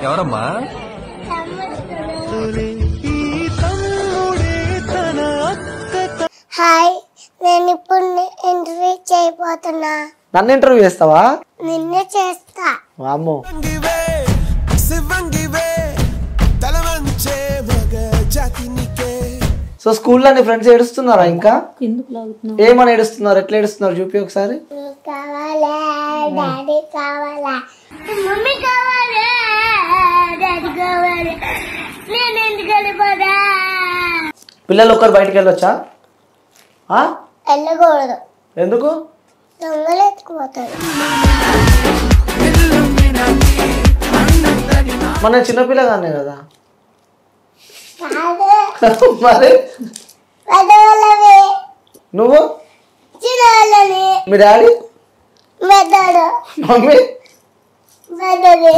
ఎవరమ్మా? హాయ్, నేను ఇప్పుడు ఇంటర్వ్యూ చేయబోతున్నా. నన్ను ఇంటర్వ్యూ చేస్తావా? నిన్నే చేస్తా. అమ్మో. సో స్కూల్లో నీ ఫ్రెండ్స్ ఏడుస్తున్నారా? ఇంకా ఏమని ఏడుస్తున్నారు? ఎట్లా ఏడుస్తున్నారు చూపి ఒకసారి. కావాలా డాడీ, కావాలా మమ్మీ, కావాలా డాడీ, కావాలా నేను ఎందుకు వెళ్ళిపోదా? పిల్లలు ఒక్కరు బయటికి వెళ్ళొచ్చా? వెళ్ళకూడదు. ఎందుకు? దొంగలు ఎత్తుకుపోతారు. మన చిన్నపిల్లగానే కదా. కాదు మరి పెద్దవాళ్ళవి, నువ్వు చిన్నవాళ్ళని. మీ డాడీ పెద్దడు, మమ్మీ పెద్దది.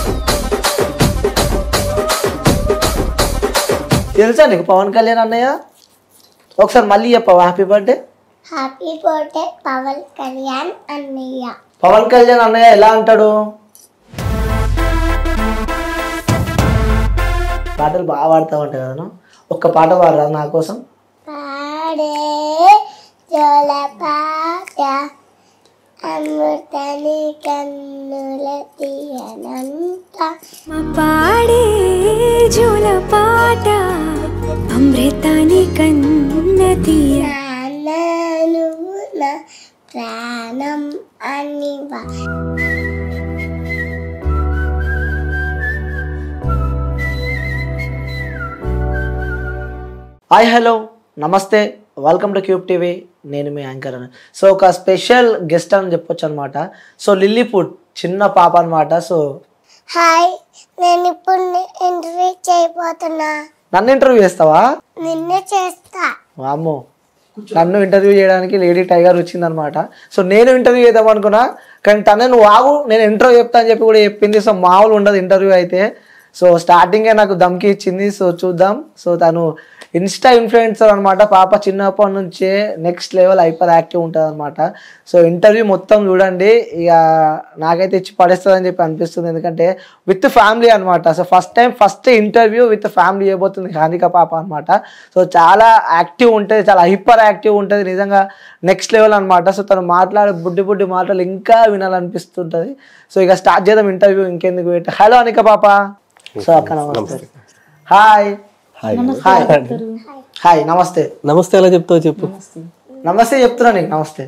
తెలుసా నీకు పవన్ కళ్యాణ్ అన్నయ్య? ఒకసారి మళ్ళీ చెప్పవా happy birthday? Happy birthday Pavan Kalyan అన్నయ్య. పవన్ కళ్యాణ్ అన్నయ్య ఎలా అంటాడు? పాటలు బాగా పాడుతూ ఉంటాయి కదా. ఒక్క పాట పాడరా నా కోసం. పాడే జోలపాట అమృతని కన్నుల తీయనంత. పాడే జోలపాట అమృతాని కన్న తీయ. నువ్వు నా ప్రాణం అనివా. హాయ్, హలో, నమస్తే, వెల్కమ్ టు క్యూబ్ టీవీ. నేను మీ యాంకర్ అని. సో ఒక స్పెషల్ గెస్ట్ అని చెప్పొచ్చు అనమాట. సో లిల్లీపుట్ చిన్న పాప అనమాట. సో హాయ్, నేను ఇప్పుడు ఇంటర్వ్యూ చేయబోతున్నా. నన్ను ఇంటర్వ్యూ చేస్తావా? నిన్నే చేస్తా. అమ్మో, నన్ను ఇంటర్వ్యూ చేయడానికి లేడీ టైగర్ వచ్చిందనమాట. సో నేను ఇంటర్వ్యూ చేద్దాం అనుకున్నా, కానీ తనే నువ్వు ఆగు నేను ఇంటర్వ్యూ చెప్తా అని చెప్పి కూడా చెప్పింది. సో మామూలు ఉండదు ఇంటర్వ్యూ అయితే. సో స్టార్టింగే నాకు ధమ్కి ఇచ్చింది. సో చూద్దాం. సో తను ఇన్స్టా ఇన్ఫ్లుయెన్సర్ అనమాట. పాప చిన్నప్పటి నుంచే నెక్స్ట్ లెవెల్ హైపర్ యాక్టివ్ ఉంటుంది అనమాట. సో ఇంటర్వ్యూ మొత్తం చూడండి. ఇక నాకైతే ఇచ్చి పడేస్తుంది అని చెప్పి అనిపిస్తుంది, ఎందుకంటే విత్ ఫ్యామిలీ అనమాట. So first interview with family చేయబోతుంది హానిక పాప అనమాట. సో చాలా యాక్టివ్ ఉంటుంది, చాలా హైపర్ యాక్టివ్ ఉంటుంది, నిజంగా నెక్స్ట్ లెవెల్ అనమాట. సో తను మాట్లాడే బుడ్డి మాటలు ఇంకా వినాలనిపిస్తుంటుంది. సో ఇక స్టార్ట్ చేద్దాం ఇంటర్వ్యూ. ఇంకెందుకు వెయిట్. హలో హానిక పాప. సో అక్క నమస్తే. హాయ్ హాయ్ హాయ్ నమస్తే. నమస్తే ఎలా చెప్తావు చెప్పు. నమస్తే చెప్తున్నా నీకు. నమస్తే,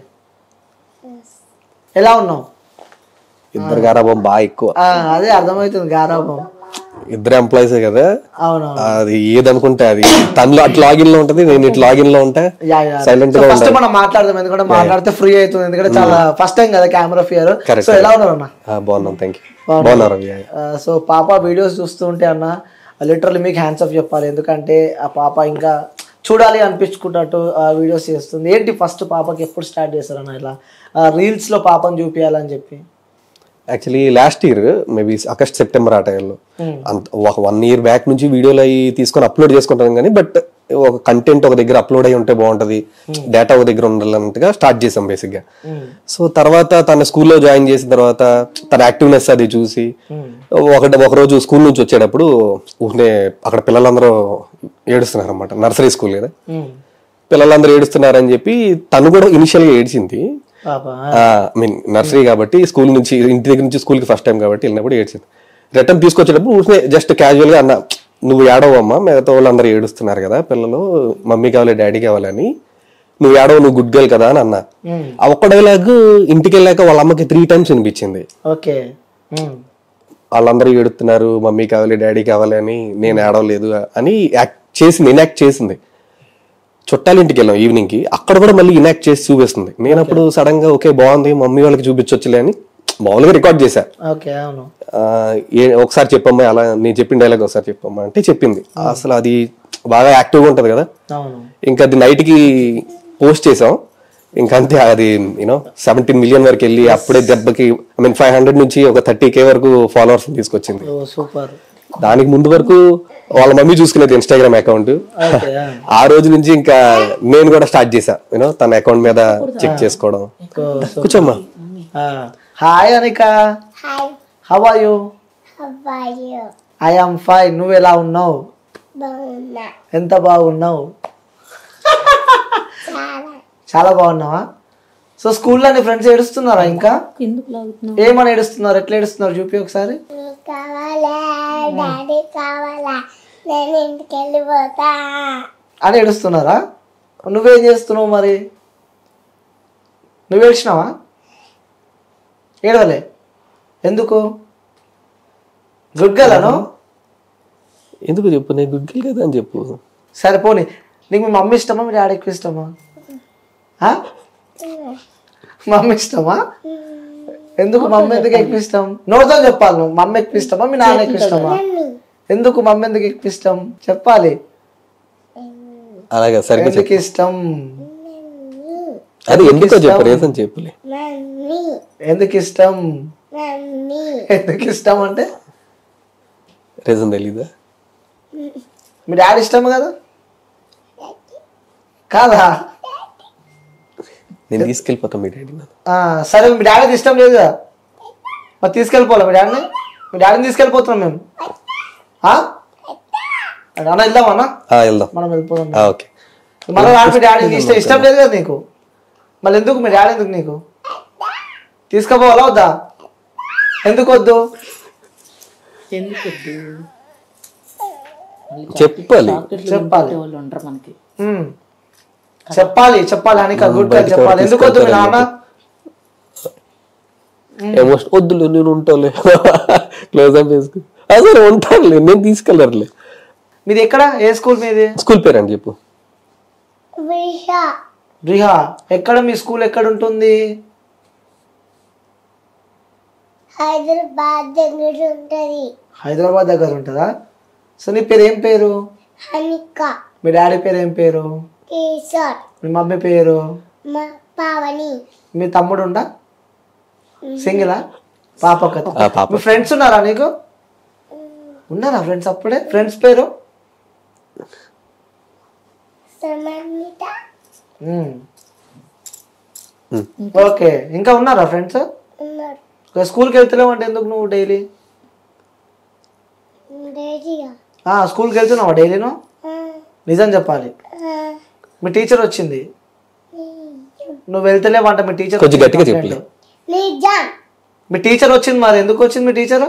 ఎలా ఉన్నావు? ఇద్దరు గారాబం బాగా ఎక్కువ. అదే అర్థమవుతుంది, గారాబం. ఇద్దరు ఎంప్లాయీసే కదా. అవును, అది ఏదనుకుంటే అది తనలో అటు లాగిన్ లో ఉంటది, నేను ఇటు లాగిన్ లో ఉంటా. సైలెంట్ గా ఫస్ట్ మనం మాట్లాడదాం, ఎందుకంటే మాట్లాడితే ఫ్రీ అవుతుంది, ఎందుకంటే చాలా ఫస్ట్ టైం కదా కెమెరా ఫియర్. సో ఎలా ఉన్నారు అన్న? బాగున్నాం, థ్యాంక్ యూ. బాగున్నారు. సో పాప వీడియోస్ చూస్తూ ఉంటే అన్న లిటరల్లీ మీకు హ్యాండ్స్ ఆఫ్ చెప్పాలి, ఎందుకంటే ఆ పాప ఇంకా చూడాలి అనిపించుకున్నట్టు వీడియోస్ చేస్తుంది. ఏంటి ఫస్ట్ పాపకి ఎప్పుడు స్టార్ట్ చేస్తారన్న ఇలా రీల్స్ లో పాపను చూపించాలని చెప్పి? Actually last year maybe August September ఆ టైంలో ఒక 1 year బ్యాక్ నుంచి వీడియోలు అవి తీసుకొని అప్లోడ్ చేసుకుంటాం కానీ, బట్ ఒక కంటెంట్ ఒక దగ్గర అప్లోడ్ అయ్యి ఉంటే బాగుంటది, డేటా ఒక దగ్గర ఉండాలన్నట్టుగా స్టార్ట్ చేసాం బేసిక్ గా. సో తర్వాత తన స్కూల్లో జాయిన్ చేసిన తర్వాత తన యాక్టివ్నెస్ అది చూసి ఒక రోజు స్కూల్ నుంచి వచ్చేటప్పుడు అక్కడ పిల్లలందరూ ఏడుస్తున్నారు అనమాట. నర్సరీ స్కూల్ కదా, పిల్లలందరూ ఏడుస్తున్నారని చెప్పి తను కూడా ఇనిషియల్ గా ఏడ్చింది. నర్సరీ కాబట్టి స్కూల్ నుంచి ఇంటి దగ్గర నుంచి స్కూల్ కి ఫస్ట్ టైం కాబట్టి వెళ్ళినప్పుడు ఏడ్చింది. రిటర్న్ తీసుకొచ్చేటప్పుడు జస్ట్ క్యాజువల్ గా అన్న, నువ్వు ఏడవమ్మా, మిగతా వాళ్ళందరూ ఏడుస్తున్నారు కదా పిల్లలు, మమ్మీ కావాలి డాడీ కావాలని, నువ్వు ఏడవ, నువ్వు గుడ్ గర్ల్ కదా అని అన్నా. ఆ ఒక్క డైలాగ్ ఇంటికి వెళ్ళాక వాళ్ళ అమ్మకి 3 times వినిపించింది. వాళ్ళందరూ ఏడుతున్నారు, మమ్మీ కావాలి డాడీ కావాలి అని, నేను ఏడవలేదు అని ఇనాక్ట్ చేసింది. చుట్టాల ఇంటికి వెళ్ళాం ఈవినింగ్ కి, అక్కడ కూడా మళ్ళీ ఇనాక్ట్ చేసి చూపిస్తుంది. నేను అప్పుడు సడన్ గా ఓకే బాగుంది, మమ్మీ వాళ్ళకి చూపించొచ్చులే అని మామూలుగా రికార్డ్ చేశా. ఒకసారి చెప్పమ్మా, అలా నేను చెప్పిన డైలాగ్ ఒకసారి చెప్పమ్మా అంటే చెప్పింది. అసలు అది బాగా యాక్టివ్ గా ఉంటది కదా. ఇంకా అది నైట్ కి పోస్ట్ చేసాం, ఇంకంతే. అది 17 million వరకు వెళ్ళి అప్పుడే దెబ్బకి 500 నుంచి ఒక 30K వరకు ఫాలోవర్స్ తీసుకొచ్చింది. దానికి ముందు వరకు వాళ్ళ మమ్మీ చూసుకునేది ఇన్స్టాగ్రామ్ అకౌంట్. ఆ రోజు నుంచి ఇంకా నేను కూడా స్టార్ట్ చేశా తన అకౌంట్ మీద చెక్ చేసుకోవడం. కూర్చోమ్మా. Hi Anika, how are you? అబ్బాయి ఐ ఆమ్ ఫైన్. నువ్వు ఎలా ఉన్నావు? బాగున్నా ఎంత బాగున్నావు? చాలా చాలా బాగున్నావా? సో స్కూల్లో నీ ఫ్రెండ్స్ ఏడుస్తున్నారా? ఇంకా ఏమని ఏడుస్తున్నారు? ఎట్లా ఏడుస్తున్నారు చూపి ఒకసారి. నీకు కావాలా డాడీ కావాలా నేను ఇంటికి వెళ్ళిపోతా అని ఏడుస్తున్నారా? నువ్వేం చేస్తున్నావు మరి? నువ్వు ఏడ్చినావా? ఏడవలే ఎందుకు? గుడ్ గర్ల్ అను. ఎందుకు చెప్పు, నేను గుడ్ గర్ల్ కదా అని చెప్పు. సరే పోనీ, నీకు మీ మమ్మీ ఇష్టమా మీ డాడీ ఎక్కువ ఇష్టమా? మమ్మీ ఇష్టమా? ఎందుకు మమ్మీ ఎందుకు ఎక్కువ ఇష్టం? నోటితో చెప్పాలి. నువ్వు మమ్మీ ఎక్కువ ఇష్టమా మీ నాన్న ఎక్కువ ఇష్టమా? ఎందుకు మమ్మీ ఎందుకు ఎక్కువ ఇష్టం చెప్పాలి. అలాగే సరిగ్గా ఎందుకు ఇష్టం? అది ఎందుకో చెప్పు, రీజన్ చెప్పులే. మమ్మీ ఎందుకు ఇష్టం? మమ్మీ ఎందుకు ఇష్టం అంటే రీజన్ తెలీదా? మీ డాడీ ఇష్టం కదా? కాదా? నేను తీసుకెళ్ళిపోతాను మీ డాడీ. సరే మీ డాడీకి ఇష్టం లేదు కదా, మరి తీసుకెళ్ళిపోవాలి మీ డాడీని. మీ డాడీని తీసుకెళ్ళిపోతున్నాం మేము. అన్న వెళ్దాం అన్న, వెళ్దాం. మనం వెళ్ళిపోదాం. ఓకే. మళ్ళీ మీ డాడీకి ఇష్టం లేదు కదా నీకు, మళ్ళీ ఎందుకు మీ డాడీ ఎందుకు నీకు? తీసుకుపోవాలా వద్దా? ఎందుకు వద్దు? చెప్పాలి చెప్పాలి చెప్పాలి అని గుడ్ గా చెప్పాలి. ఎందుకు వద్దు మీ నాన్న? ఎమోషన్ వద్దులే, నేను ఉంటాలే క్లోజ్ అప్ వేసుకు. అసలు ఉంటానులే, నేను తీసుకెళ్ళర్లే. మీది ఎక్కడ? ఏ స్కూల్ మీది? స్కూల్ పేరు అని చెప్పు. రిహా. ఎక్కడ మీ స్కూల్ ఎక్కడ ఉంటుంది? హైదరాబాద్ దగ్గర ఉంటది. హైదరాబాద్ దగ్గర ఉంటుందా? సో నీ పేరు ఏం పేరు? హనిక. మీ డాడీ పేరు ఏం పేరు? కిషోర్. మీ మమ్మీ పేరు? పావని. మీ తమ్ముడు ఉండా? సింగిలా? పాప కదా. పాప. మీ ఫ్రెండ్స్ ఉన్నారా నీకు? ఉన్నారా ఫ్రెండ్స్? అప్పుడే ఫ్రెండ్స్ పేరు? సమన్విత. ఓకే. ఇంకా ఉన్నారా ఫ్రెండ్స్? ఉన్నారు. స్కూల్కి వెళ్తలేవు అంటే ఎందుకు నువ్వు డైలీ? డైరీగా. స్కూల్కి వెళ్తున్నావా డైలీ నువ్వు? నిజం చెప్పాలి. మీ టీచర్ వచ్చింది, నువ్వు వెళ్తలేవు అంట. మీ టీచర్ కొంచెం గట్టిగా చెప్పలే. నిజం. మీ టీచర్ వచ్చింది. మరి ఎందుకు వచ్చింది మీ టీచర్?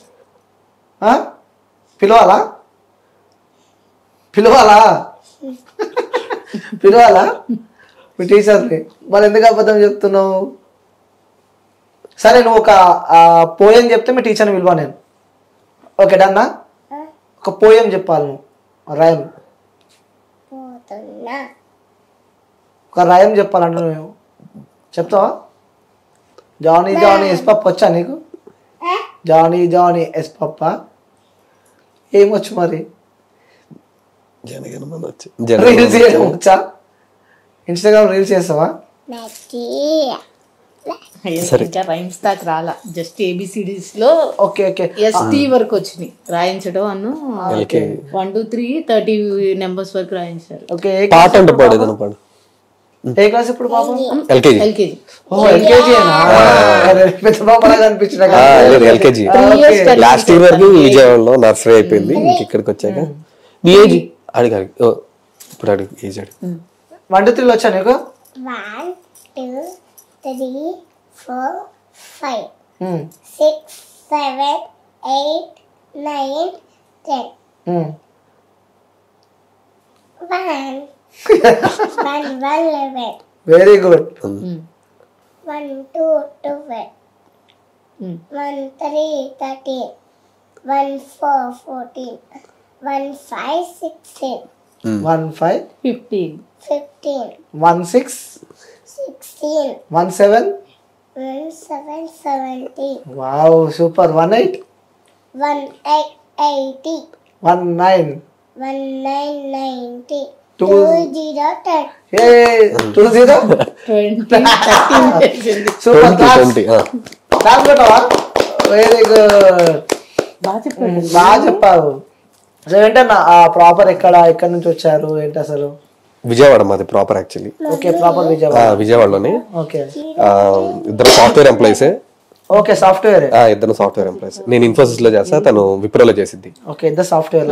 పిలవాలా? పిలవాలా? పిలవాలా మీ టీచర్ని? మరి ఎందుకు అబద్ధం చెప్తున్నావు? సరే నువ్వు ఒక పోయం చెప్తే మీ టీచర్ని పిలవా నేను. ఓకే డన్నా? ఒక పోయం చెప్పాలి నువ్వు, రాయం. ఒక రాయం చెప్పాలంటే నువ్వు చెప్తావా? జానీ జానీ ఎస్ పప్ప వచ్చా నీకు? జానీ జానీ ఎస్ పప్ప ఏమొచ్చు మరి? రీల్స్ చేయడం వచ్చా? ఇన్స్టాగ్రామ్ రీల్స్ చేస్తావా? ఇంకా రైమ్స్ దాకా రాలా, జస్ట్ ఏబిసిడీస్ లో ఓకే ఓకే ఎస్టీ వరకు వచ్చినాయి రాయించడం. 1 2 3 30 నెంబర్స్ వరకు రాయించారు. ఓకే. పాట అంటే పాడేదన్న పాడు. ఏ క్లాస్ ఇప్పుడు పాపం? ఎల్కేజీ. ఎల్కేజీ పెద్ద పాపలాగా అనిపించిన. ఎల్కేజీ. లాస్ట్ ఇయర్ వరకు విజయవాడలో నర్సరీ అయిపోయింది, ఇంక ఇక్కడికి వచ్చాక. మీ ఏజ్ అడిగారు ఇప్పుడు, అడుగు ఏజ్ అడుగు. 1 2 3 వచ్చా నీకు? 1 2 3 4 5 6 7 8 9 10. 1 11. Very good. 1 2 12. 1 3 13. 1 4 14. 1 5 16. 1 5 15 15. 1 6 16. 1 7 1 7 17. Wow super. 1 8 1 8 80. 1 9 1 9 90. 2 0 10. ఏ 2 0 20 13 సూపర్. 20. క్లాస్ కొట్టావా? Very good. బాగా చెప్పావు. అసలు ఏంటన్నా ప్రాపర్ ఎక్కడి నుంచి వచ్చారు ఏంటి అసలు? విజయవాడ మాది proper actually. Okay proper Vijayawada. విజయవాడలోనే. ఓకే. ఇద్దరు సాఫ్ట్వేర్ ఎంప్లాయీసే. Okay software. ఇద్దరు సాఫ్ట్వేర్ ఎంప్లాయీస్. నేను ఇన్ఫోసిస్ లో చేస్తా, తను విప్రోలో చేసిద్ది. ఓకే ఇద్దరు సాఫ్ట్వేర్.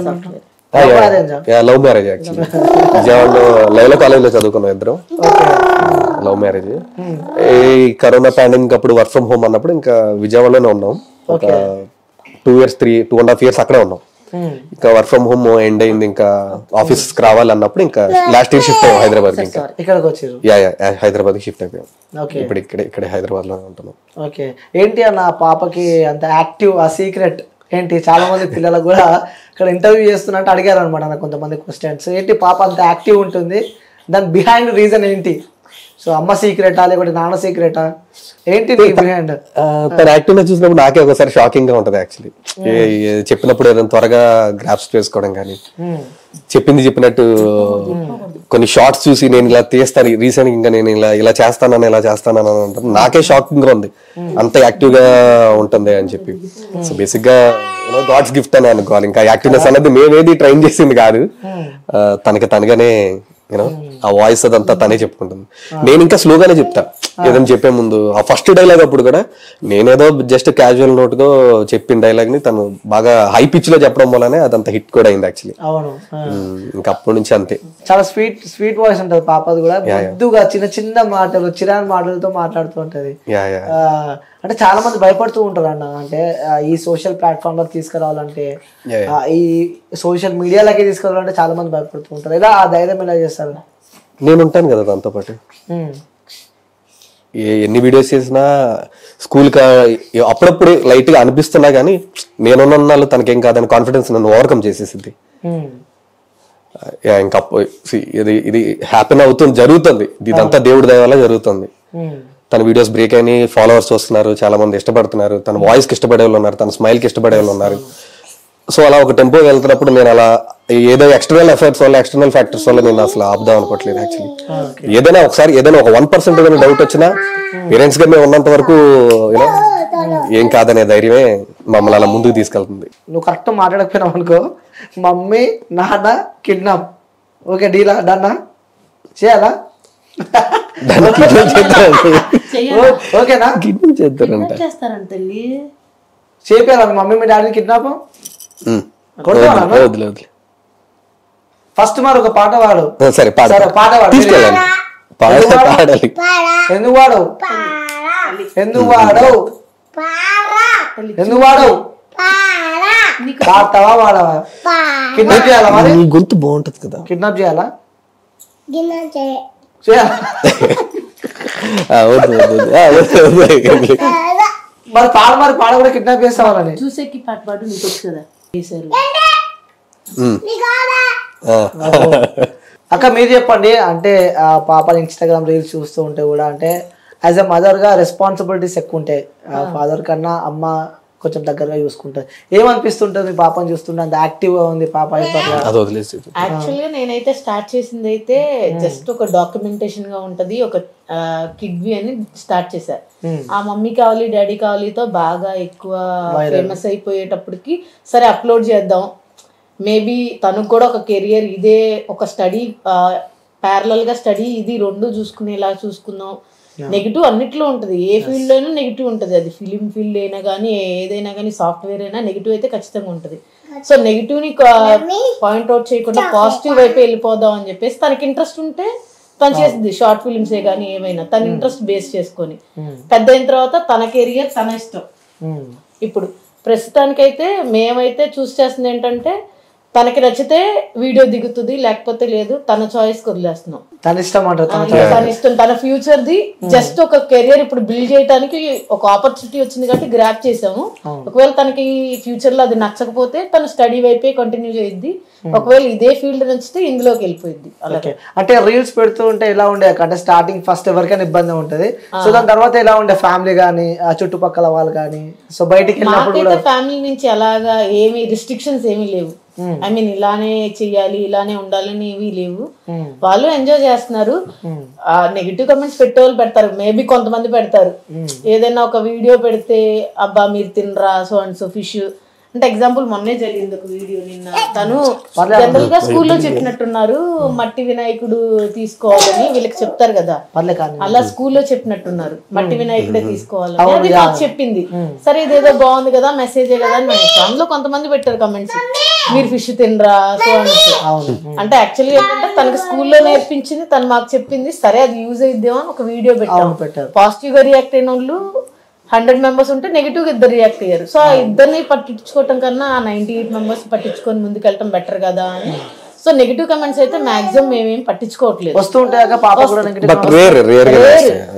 Love marriage actually. విజయవాడలో లైవ్లో కాలేజ్లో చదువుకున్నాం ఇద్దరం. Love marriage. ఈ కరోనా పాండమిక్ అప్పుడు వర్క్ ఫ్రమ్ హోమ్ అన్నప్పుడు ఇంకా విజయవాడలోనే ఉన్నాం. ఒక 2.5 years అక్కడే ఉన్నాం. ఇంకా వర్క్ ఫ్రమ్ హోమ్ ఎండ్ అయింది, ఇంకా ఆఫీస్ రావాలన్నప్పుడు ఇంకా లాస్ట్ ఇయర్ షిఫ్ట్ అయ్యాం హైదరాబాద్. ఇంకా ఇక్కడికి వచ్చారు. హైదరాబాద్ షిఫ్ట్ అయిపోయాం. ఓకే ఇప్పుడు ఇక్కడే హైదరాబాద్ లో ఉంటున్నాం. ఓకే ఏంటి అన్న పాపకి అంత యాక్టివ్, ఆ సీక్రెట్ ఏంటి? చాలా మంది పిల్లలకు కూడా ఇక్కడ ఇంటర్వ్యూ చేస్తున్నట్టు అడిగారు అనమాట నాకు కొంతమంది క్వశ్చన్స్. ఏంటి పాప అంత యాక్టివ్ ఉంటుంది, దాని బిహైండ్ రీజన్ ఏంటి? సో అమ్మ సీక్రెటా లేకపోతే నాన్న సీక్రెటా ఏంటి బిహైండ్? తన యాక్టివ్నెస్ చూసినప్పుడు నాకే ఒకసారి షాకింగ్ గా ఉంటది యాక్చువల్లీ. చెప్పినప్పుడు ఏదైనా త్వరగా గ్రాప్స్ చేసుకోవడం కానీ, చెప్పింది చెప్పినట్టు కొన్ని షార్ట్స్ చూసి నేను ఇలా తీస్తాను రీసెంట్ ఇంకా నేను ఇలా చేస్తానని అంటాను. నాకే షాకింగ్ గా ఉంది అంత యాక్టివ్ గా ఉంటుంది అని చెప్పి. సో బేసిక్ గా గాడ్స్ గిఫ్ట్ అని అనుకోవాలి. ఇంకా యాక్టివ్నెస్ అనేది మేమేది ట్రైన్ చేసింది కాదు, తనగానే ఆ వాయిస్ అదంతా తనే చెప్పుకుంటుంది. నేను ఇంకా స్లోగానే చెప్తా ఏదైనా చెప్పే ముందు. ఆ ఫస్ట్ డైలాగ్ అప్పుడు కూడా నేనేదో జస్ట్ క్యాజువల్ నోట్ గా చెప్పిన డైలాగ్ ని తను బాగా హై పిచ్ లో చెప్పడం వల్లనే అదంతా హిట్ కూడా అయింది యాక్చువల్లీ. అవును. ఇంకా అప్పటి నుంచి అంతే. చాలా స్వీట్ వాయిస్ ఉంటది పాపది కూడా. ముద్దుగా చిన్న మాటలు, చిరాని మాటలతో మాట్లాడుతూ ఉంటది. అంటే చాలా మంది భయపడుతూ ఉంటారు అన్న, అంటే ఈ సోషల్ ప్లాట్ఫామ్ లో తీసుకురావాలంటే, ఈ సోషల్ మీడియాలకి తీసుకురావాలంటే చాలా మంది భయపడుతూ ఉంటారు. ఇలా ఆ ధైర్యం ఎలా చేస్తారు? నేను ఉంటాను కదా దాంతో పాటు. ఎన్ని వీడియోస్ చేసినా స్కూల్ అప్పుడప్పుడు లైట్ గా అనిపిస్తున్నా గానీ నేనున్నాళ్ళు తనకేం కాదని కాన్ఫిడెన్స్ నన్ను ఓవర్కమ్ చేసేసింది. ఇంకా ఇది హ్యాపీన్ అవుతుంది, జరుగుతుంది. ఇదంతా దేవుడి దయ వల్ల జరుగుతుంది. తన వీడియోస్ బ్రేక్ అయిన ఫాలోవర్స్ వస్తున్నారు, చాలా మంది ఇష్టపడుతున్నారు. తన వాయిస్ కి ఇష్టపడే వాళ్ళు ఉన్నారు, తన స్మైల్ కి ఇష్టపడే వాళ్ళు ఉన్నారు. సో అలా ఒక టెంపో వెళ్తున్నప్పుడు నేను అలా ఏదో ఎక్స్టర్నల్ ఎఫర్ట్స్ వల్ల, ఎక్స్టర్నల్ ఫ్యాక్టర్స్ వల్ల నేను అసలు ఆపుదాం అనుకోవట్లేదు యాక్చువల్లీ. ఏదైనా ఒక 1% డౌట్ వచ్చినా పేరెంట్స్ గా మేము ఉన్నంత వరకు ఏం కాదనే ధైర్యమే మమ్మల్ని అలా ముందుకు తీసుకెళ్తుంది. నువ్వు కరెక్ట్ మాట్లాడకపోయినావు అనుకో, మమ్మీ నాన్న కిడ్నాప్, ఓకే డీలా డన్నా చేయాలా? ఓకేనా? చేస్తారంట చేయాలా మమ్మీ మీ డాడీని కిడ్నాప్? ఫస్ట్ మరి ఒక పాట పాడు. సరే పాట పాడు. ఎందుకు వాడు పాడతావా వాడవా? కిడ్నాప్ చేయాలా మరి? గొంతు బాగుంటది కదా. కిడ్నాప్ చేయాలా? మరి పాడ కూడా కిడ్నాప్ చేస్తావాలని చూసేకి పాట పాడు నీకు వచ్చు కదా. అక్క మీరు చెప్పండి, అంటే పాప ఇన్స్టాగ్రామ్ రీల్స్ చూస్తూ ఉంటే కూడా, అంటే యాజ్ ఎ మదర్ గా రెస్పాన్సిబిలిటీస్ ఎక్కువ ఉంటాయి. ఫాదర్ కన్నా అమ్మ కొంచెం దగ్గరగా చూసుకుంటారు. ఏమనిపిస్తుంటది పాపని చూస్తుంటే? అంత యాక్టివ్ గా ఉంది పాప. యాక్చువల్గా నేనైతే స్టార్ట్ చేసింది అయితే జస్ట్ ఒక డాక్యుమెంటేషన్ గా ఉంటది, ఒక కిడ్వి అని స్టార్ట్ చేశారు. ఆ మమ్మీ కావాలి డాడీ కావాలితో బాగా ఎక్కువ ఫేమస్ అయిపోయేటప్పటికి సరే అప్లోడ్ చేద్దాం, మేబీ తనకు కూడా ఒక కెరియర్ ఇదే, ఒక స్టడీ ప్యారలల్ గా స్టడీ ఇది రెండు చూసుకునేలా చూసుకుందాం. నెగిటివ్ అన్నిట్లో ఉంటుంది, ఏ ఫీల్డ్ అయినా నెగిటివ్ ఉంటుంది. అది ఫిలిం ఫీల్డ్ అయినా కానీ ఏదైనా కానీ, సాఫ్ట్వేర్ అయినా నెగిటివ్ అయితే ఖచ్చితంగా ఉంటుంది. సో నెగిటివ్ ని పాయింట్అవుట్ చేయకుండా పాజిటివ్ వైపు వెళ్ళిపోదాం అని చెప్పేసి తనకి ఇంట్రెస్ట్ ఉంటే తను చేసింది. షార్ట్ ఫిలిమ్సే కానీ ఏమైనా తన ఇంట్రెస్ట్ బేస్ చేసుకొని, పెద్ద అయిన తర్వాత తన కెరియర్ తన ఇష్టం. ఇప్పుడు ప్రస్తుతానికైతే మేమైతే చూస్ చేస్తుంది ఏంటంటే తనకి నచ్చితే వీడియో దిగుతుంది, లేకపోతే లేదు, తన చాయిస్ వదిలేస్తున్నాం. తన ఇష్టం అంటారు, తన ఇష్టం, తన ఫ్యూచర్ ది. జస్ట్ ఒక కెరియర్ ఇప్పుడు బిల్డ్ చేయడానికి ఒక ఆపర్చునిటీ వచ్చింది కాబట్టి గ్రాప్ చేసాము. ఒకవేళ తనకి ఫ్యూచర్ లో అది నచ్చకపోతే తను స్టడీ వైపే కంటిన్యూ చేయిద్ది. ఒకవేళ ఇదే ఫీల్డ్ నచ్చితే ఇందులోకి వెళ్ళిపోయింది. అలాగే అంటే రీల్స్ పెడుతూ ఉంటే ఎలా ఉండే? అంటే స్టార్టింగ్ ఫస్ట్ ఎవరికైనా ఇబ్బంది ఉంటది, సో దాని తర్వాత ఎలా ఉండే ఫ్యామిలీ గానీ ఆ చుట్టుపక్కల వాళ్ళు కానీ? సో బయటికి మాకైతే ఫ్యామిలీ నుంచి అలాగా ఏమి రిస్ట్రిక్షన్స్ ఏమీ లేవు. ఐ మీన్ ఇలానే చెయ్యాలి, ఇలానే ఉండాలని ఏవి లేవు. వాళ్ళు ఎంజాయ్ చేస్తున్నారు. నెగిటివ్ కమెంట్స్ పెట్టేవాళ్ళు పెడతారు, మేబీ కొంతమంది పెడతారు. ఏదైనా ఒక వీడియో పెడితే అబ్బా మీరు తినరా సో అండ్ సో ఫిష్ అంటే ఎగ్జాంపుల్ మొన్నే జరిగింది ఒక వీడియో నిన్న. తను జనరల్ గా స్కూల్లో చెప్పినట్టున్నారు మట్టి వినాయకుడు తీసుకోవాలని వీళ్ళకి చెప్తారు కదా, అలా స్కూల్లో చెప్పినట్టున్నారు మట్టి వినాయకుడే తీసుకోవాలని. అది నాకు చెప్పింది. సరే ఇదేదో బాగుంది కదా మెసేజే కదా అని అందులో కొంతమంది పెట్టారు కమెంట్స్, మీరు ఫిష్ తినరా సో అంటే యాక్చువల్గా ఏంటంటే తనకి స్కూల్లో నేర్పించింది తను మాకు చెప్పింది, సరే అది యూజ్ అయిద్దేమో అని ఒక వీడియో పెట్టారు. పాజిటివ్ గా రియాక్ట్ అయిన వాళ్ళు 100 members ఉంటే నెగిటివ్ గా 2 రియాక్ట్ అయ్యారు. సో ఆ 2 పట్టించుకోవటం కన్నా 98 members పట్టించుకొని ముందుకెళ్ళటం బెటర్ కదా అని. సో నెగిటివ్ కమెంట్స్ అయితే మాక్సిమం మేమేం పట్టించుకోవట్లేదు. బట్ రేర్ రేర్ గా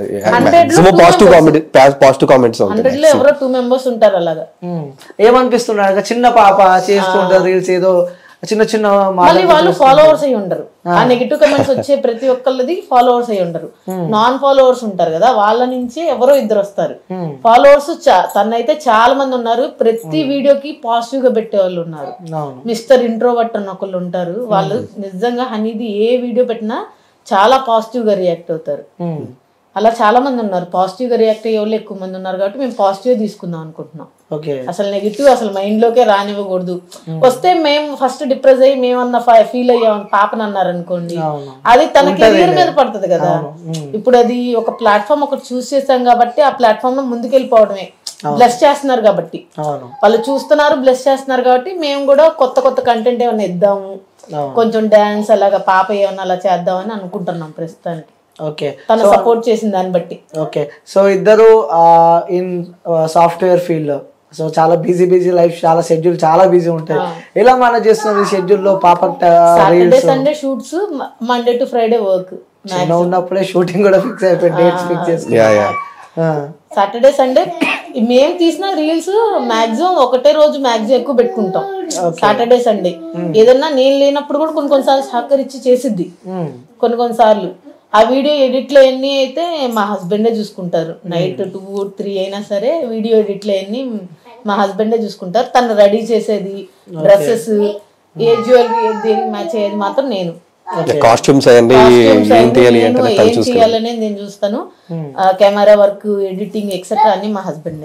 100 లో ఎవరో 2 members ఉంటారు. అలాగా ఏమనిపిస్తున్నాడు చిన్న పాప చేసుకుంటారు రీల్స్ ఏదో చిన్న చిన్న మళ్ళీ వాళ్ళు ఫాలోవర్స్ అయి ఉండరు. ఆ నెగిటివ్ కమెంట్స్ వచ్చే ప్రతి ఒక్కళ్ళది ఫాలోవర్స్ అయి ఉండరు, నాన్ ఫాలోవర్స్ ఉంటారు కదా, వాళ్ళ నుంచి ఎవరో 2 వస్తారు. ఫాలోవర్స్ తనైతే చాలా మంది ఉన్నారు. ప్రతి వీడియోకి పాజిటివ్ గా పెట్టే వాళ్ళు ఉన్నారు. మిస్టర్ ఇంట్రోవర్ట్ అని ఒకళ్ళు ఉంటారు. వాళ్ళు నిజంగా హనీది ఏ వీడియో పెట్టినా చాలా పాజిటివ్ గా రియాక్ట్ అవుతారు. అలా చాలా మంది ఉన్నారు. పాజిటివ్ గా రియాక్ట్ అయ్యే వాళ్ళు ఎక్కువ మంది ఉన్నారు కాబట్టి మేము పాజిటివ్ తీసుకుందాం అనుకుంటున్నాం. అసలు నెగిటివ్ అసలు మైండ్ లోకే రానివ్వకూడదు. వస్తే మేము ఫస్ట్ డిప్రెస్ అయ్యి మేమన్నా ఫీల్ అయ్యామని పాపని అన్నారు అనుకోండి, అది తన కెరీర్ మీద పడుతుంది కదా. ఇప్పుడు అది ఒక ప్లాట్ఫామ్ ఒకటి చూస్ చేసాం కాబట్టి ఆ ప్లాట్ఫామ్ లో ముందుకెళ్ళిపోవడమే. బ్లెస్ చేస్తున్నారు కాబట్టి వాళ్ళు చూస్తున్నారు, బ్లెస్ చేస్తున్నారు కాబట్టి మేము కూడా కొత్త కొత్త కంటెంట్ ఏమైనా ఇద్దాము, కొంచెం డాన్స్ అలాగా పాప ఏమన్నా అలా చేద్దామని అనుకుంటున్నాం ప్రస్తుతానికి. తన సపోర్ట్ చేసిన దాన్ని బట్టి. ఓకే, సో ఇద్దరు ఇన్ సాఫ్ట్వేర్ ఫీల్డ్ లో సో చాలా బిజీ లైఫ్, చాలా షెడ్యూల్ చాలా బిజీ ఉంటాయి. ఎలా మేనేజ్ చేస్తున్నారు ఈ షెడ్యూల్ లో? పాప Saturday Sunday shoots, Monday to Friday work. ఉన్నప్పుడే షూటింగ్ కూడా ఫిక్స్ అయిపోయి డేట్స్ ఫిక్స్ చేసుకున్నాం. సాటర్డే సండే మేము తీసిన రీల్స్ మాక్సిమం ఒకటే రోజు మాక్సిమం ఎక్కువ పెట్టుకుంటాం. సాటర్డే సండే ఏదన్నా నేను లేనప్పుడు కూడా కొన్నిసార్లు సహకరించి చేసిద్ది. కొన్నిసార్లు ఆ వీడియో ఎడిట్లో ఎన్ని అయితే మా హస్బెండే చూసుకుంటారు. నైట్ 2-3 అయినా సరే వీడియో ఎడిట్లో ఎన్ని మా హస్బెండే చూసుకుంటారు. తను రెడీ చేసేది, డ్రెస్సెస్, ఏ జ్యువెలరీ దేనికి మ్యాచ్ అయ్యేది మాత్రం నేను. కాస్ట్యూమ్స్ ఏం చేయాలనే నేను చూస్తాను. కెమెరా వర్క్, ఎడిటింగ్ ఎక్సెట్రా అన్ని మా హస్బెండే.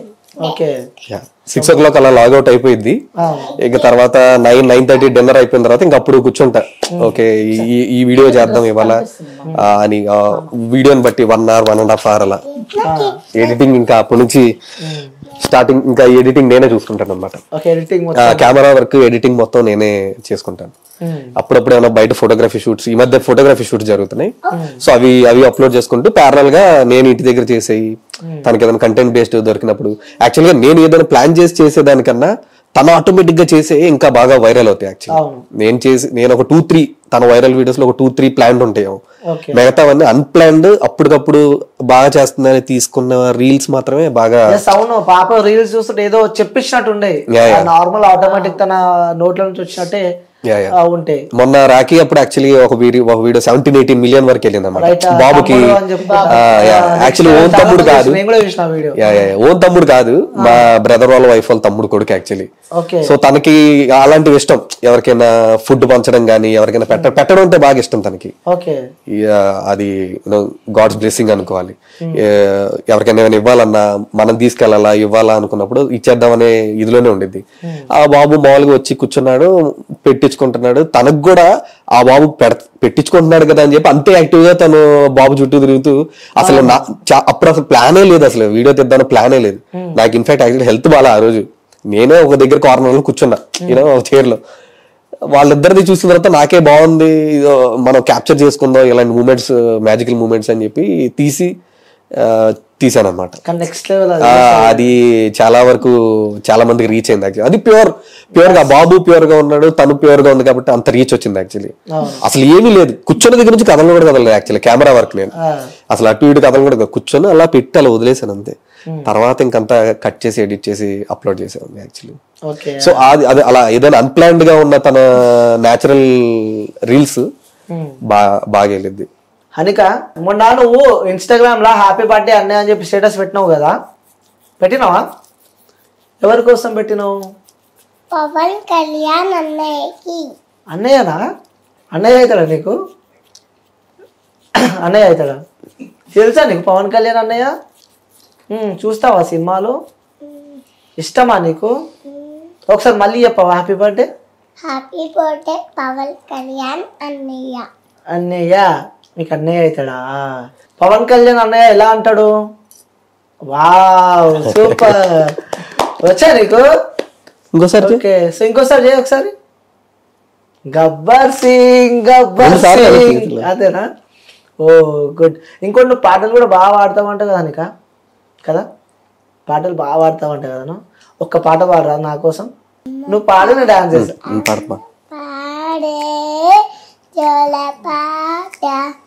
6 o'clock అలా లాగౌట్ అయిపోయింది. ఇక తర్వాత 9-9:30 డిన్నర్ అయిపోయిన తర్వాత ఇంకా అప్పుడు కూర్చుంటా. ఓకే ఈ వీడియో చేద్దాం ఇవాళ అని వీడియోని బట్టి 1 hour 1.5 hour అలా ఎడిటింగ్. ఇంకా అప్పటి నుంచి స్టార్టింగ్ ఇంకా ఎడిటింగ్ నేనే చూసుకుంటాను అనమాట. కెమెరా వర్క్, ఎడిటింగ్ మొత్తం నేనే చేసుకుంటాను. అప్పుడప్పుడు ఏమైనా బయట ఫోటోగ్రఫీ షూట్స్, ఈ మధ్య ఫోటోగ్రఫీ షూట్స్ జరుగుతున్నాయి. సో అవి అప్లోడ్ చేసుకుంటూ ప్యారల్ గా నేను ఇంటి దగ్గర చేసేయి, తనకి ఏదైనా కంటెంట్ బేస్డ్ దొరికినప్పుడు. యాక్చువల్ గా నేను ఏదైనా ప్లాన్ చేసి చేసేదానికన్నా తను ఆటోమేటిక్ గా చేసే ఇంకా బాగా వైరల్ అవుతాయి. యాక్చువల్లీ నేను ఒక 2-3 తన వైరల్ వీడియోస్ లో ఒక 2-3 ప్లాన్డ్ ఉంటాయి. మిగతావన్నీ అన్ప్లాన్డ్ అప్పటికప్పుడు బాగా చేస్తుందని తీసుకున్న రీల్స్ మాత్రమే బాగా. అవును, పాప రీల్స్ చూస్తుంటే ఏదో చెప్పినట్టు ఉండే, నార్మల్ ఆటోమేటిక్ తన నోట్ల నుంచి వచ్చినట్టే ఉంటాయి. మొన్న రాఖీ అప్పుడు యాక్చువల్లీ ఒక వీడియో 17-18 మిలియన్ వరకు వెళ్ళింది అన్నమాట బాబుకి. యాక్చువల్లీ ఓన్ తమ్ముడు కాదు, మా బ్రదర్ వాళ్ళ వైఫ్ వాళ్ళ తమ్ముడు కొడుకు యాక్చువల్లీ. సో తనకి అలాంటివి ఇష్టం, ఎవరికైనా ఫుడ్ పంచడం గానీ, ఎవరికైనా పెట్టడం అంటే బాగా ఇష్టం తనకి. అది గాడ్స్ బ్లెస్సింగ్ అనుకోవాలి. ఎవరికైనా ఏమైనా ఇవ్వాలన్నా, మనం తీసుకెళ్లాలా ఇవ్వాలా అనుకున్నప్పుడు ఇచ్చేద్దామనే ఇదిలోనే ఉండిద్ది. ఆ బాబు మామూలుగా వచ్చి కూర్చున్నాడు, పెట్టించుకుంటున్నాడు. తనకు కూడా ఆ బాబు పెట్టించుకుంటున్నాడు కదా అని చెప్పి అంతే యాక్టివ్ గా తను బాబు చుట్టూ తిరుగుతూ, అసలు అప్పుడు అసలు ప్లానే లేదు, అసలు వీడియో తెద్దామని ప్లానే లేదు నాకు. ఇన్ఫాక్ట్ యాక్చువల్లీ హెల్త్ బాగా ఆ రోజు. నేనే ఒక దగ్గర కార్నర్ లో కూర్చున్నా, ఒక చైర్ లో. వాళ్ళిద్దరిది చూసిన తర్వాత నాకే బాగుంది, మనం క్యాప్చర్ చేసుకుందాం ఇలాంటి మూమెంట్స్, మ్యాజికల్ మూమెంట్స్ అని చెప్పి తీసాను అనమాట. అది చాలా వరకు చాలా మందికి రీచ్ అయింది యాక్చువల్లీ. అది ప్యూర్ గా బాబు ప్యూర్ గా ఉన్నాడు, తను ప్యూర్ గా ఉంది కాబట్టి అంత రీచ్ వచ్చింది యాక్చువల్లీ. అసలు ఏమీ లేదు, కూర్చొని దగ్గర నుంచి కథలు కూడా కదలేదు యాక్చువల్లీ. కెమెరా వర్క్ నేను అసలు అటు ఇటు కథలు కూడా కూర్చొని అలా పెట్టి అలా వదిలేసాను అంతే. తర్వాత ఇంకంతా కట్ చేసి ఎడిట్ చేసి అప్లోడ్ చేసాను యాక్చువల్లీ. సో అది అలా ఏదైనా అన్ప్లాన్డ్ గా ఉన్న తన న్యాచురల్ రీల్స్ బాగా వెళ్ళింది. అనిక, మొన్న నువ్వు ఇన్స్టాగ్రామ్ లో హ్యాపీ బర్త్డే అన్నయ్య అని చెప్పి స్టేటస్ పెట్టినావు కదా, పెట్టినావా? ఎవరి కోసం పెట్టినావు? పవన్ కళ్యాణ్ అన్నయ్యకి. అన్నయ్యనా? అన్నయ్య అవుతాడా నీకు? అన్నయ్య అవుతాడా? తెలుసా నీకు పవన్ కళ్యాణ్ అన్నయ్య? చూస్తావా సినిమాలు? ఇష్టమా నీకు? ఒకసారి మళ్ళీ చెప్పావా happy birthday? Happy birthday Pavan Kalyan అన్నయ్య. అన్నయ్య, మీకు అన్నయ్య అవుతాడా? పవన్ కళ్యాణ్ అన్నయ్య ఎలా అంటాడు? Wow super. వచ్చా నీకు? ఇంకోసారి ఓకే, సో ఇంకోసారి చేయి ఒకసారి. గబ్బర్ సింగ్ గబ్బర్ రెండుసార్లు సింగ్ అడుగుతుంది. అదేనా? Oh good. ఇంకోటి నువ్వు పాటలు కూడా బాగా పాడతావంట కదా నిక, కదా? పాటలు బాగా పాడతావంట కదా నువ్వు? ఒక్క పాట పాడరా నా కోసం? నువ్వు పాడు, నేను డాన్స్ చేస్తా. పాడతా. పాడే జోల పాట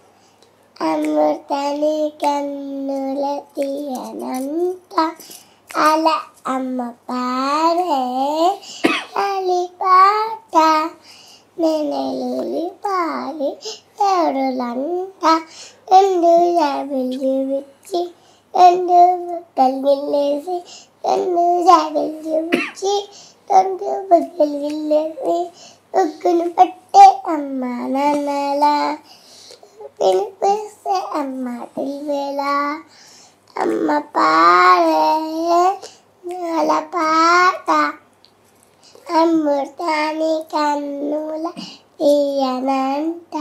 అమృతని కన్నుల తీయనంత అలా అమ్మ పాడే అలి పాట నెలలు పాడి ఎవరులంట రెండు జాబిల్లు విచ్చి రెండు బుట్టలు విల్లేసి రెండు జాబిల్లు విచ్చి రెండు బుట్టలు విల్లేసి ఉగ్గును పట్టే అమ్మ నాన్నలా వినిపిస్తే అమ్మ తెలివేలా అమ్మ పాడే నెల పాట అమృతాని కన్నుల తీయనంట.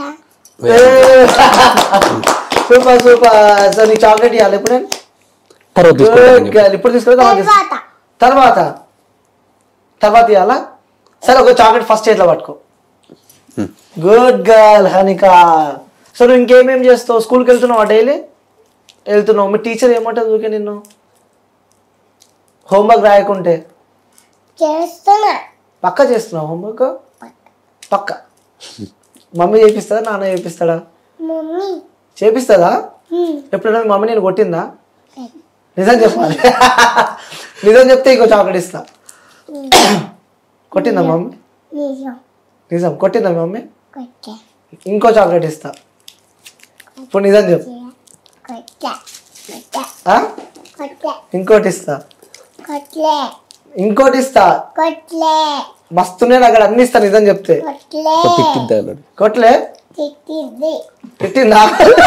Super super. సో నీ చాక్లెట్ ఇవ్వాలి ఇప్పుడు నేను? తర్వాత తీసుకుంటాను. ఇప్పుడు తీసుకుంటా తర్వాత ఇవ్వాలా? సరే ఒక చాక్లెట్ ఫస్ట్ చేతిలో పట్టుకో. Good girl హనిక. సో నువ్వు ఇంకేమేం చేస్తావు? స్కూల్కి వెళ్తున్నావా? డైలీ వెళ్తున్నావు. మీ టీచర్ ఏమంటుంది ఊరికే నిన్ను హోంవర్క్ రాయకుంటే? చేస్తున్నా. పక్క చేస్తున్నావు హోంవర్క్? పక్క. మమ్మీ చేపిస్తుందా, నాన్న చేపిస్తాడా? మమ్మీ చేపిస్తుందా? ఎప్పుడైనా మీ మమ్మీ నేను కొట్టిందా? నిజం చెప్పాలి. నిజం చెప్తే ఇంకో చాక్లెట్ ఇస్తా. కొట్టిందా మమ్మీ? నిజం నిజం కొట్టిందా మీ మమ్మీ? కొట్టే ఇంకో చాక్లెట్ ఇస్తా. ఇప్పుడు నిజం చెప్పు. కొట్టే కొట్టే ఆ? కొట్టే ఇంకోటి ఇస్తా. కొట్లే ఇంకోటి ఇస్తా. కొట్లే మస్తున్నాయి అక్కడ అన్ని ఇస్తా నిజం చెప్తే. కొట్లే తిట్టిద్దా అన్నాడు. కొట్లే? తిట్టింది. తిట్టిందా?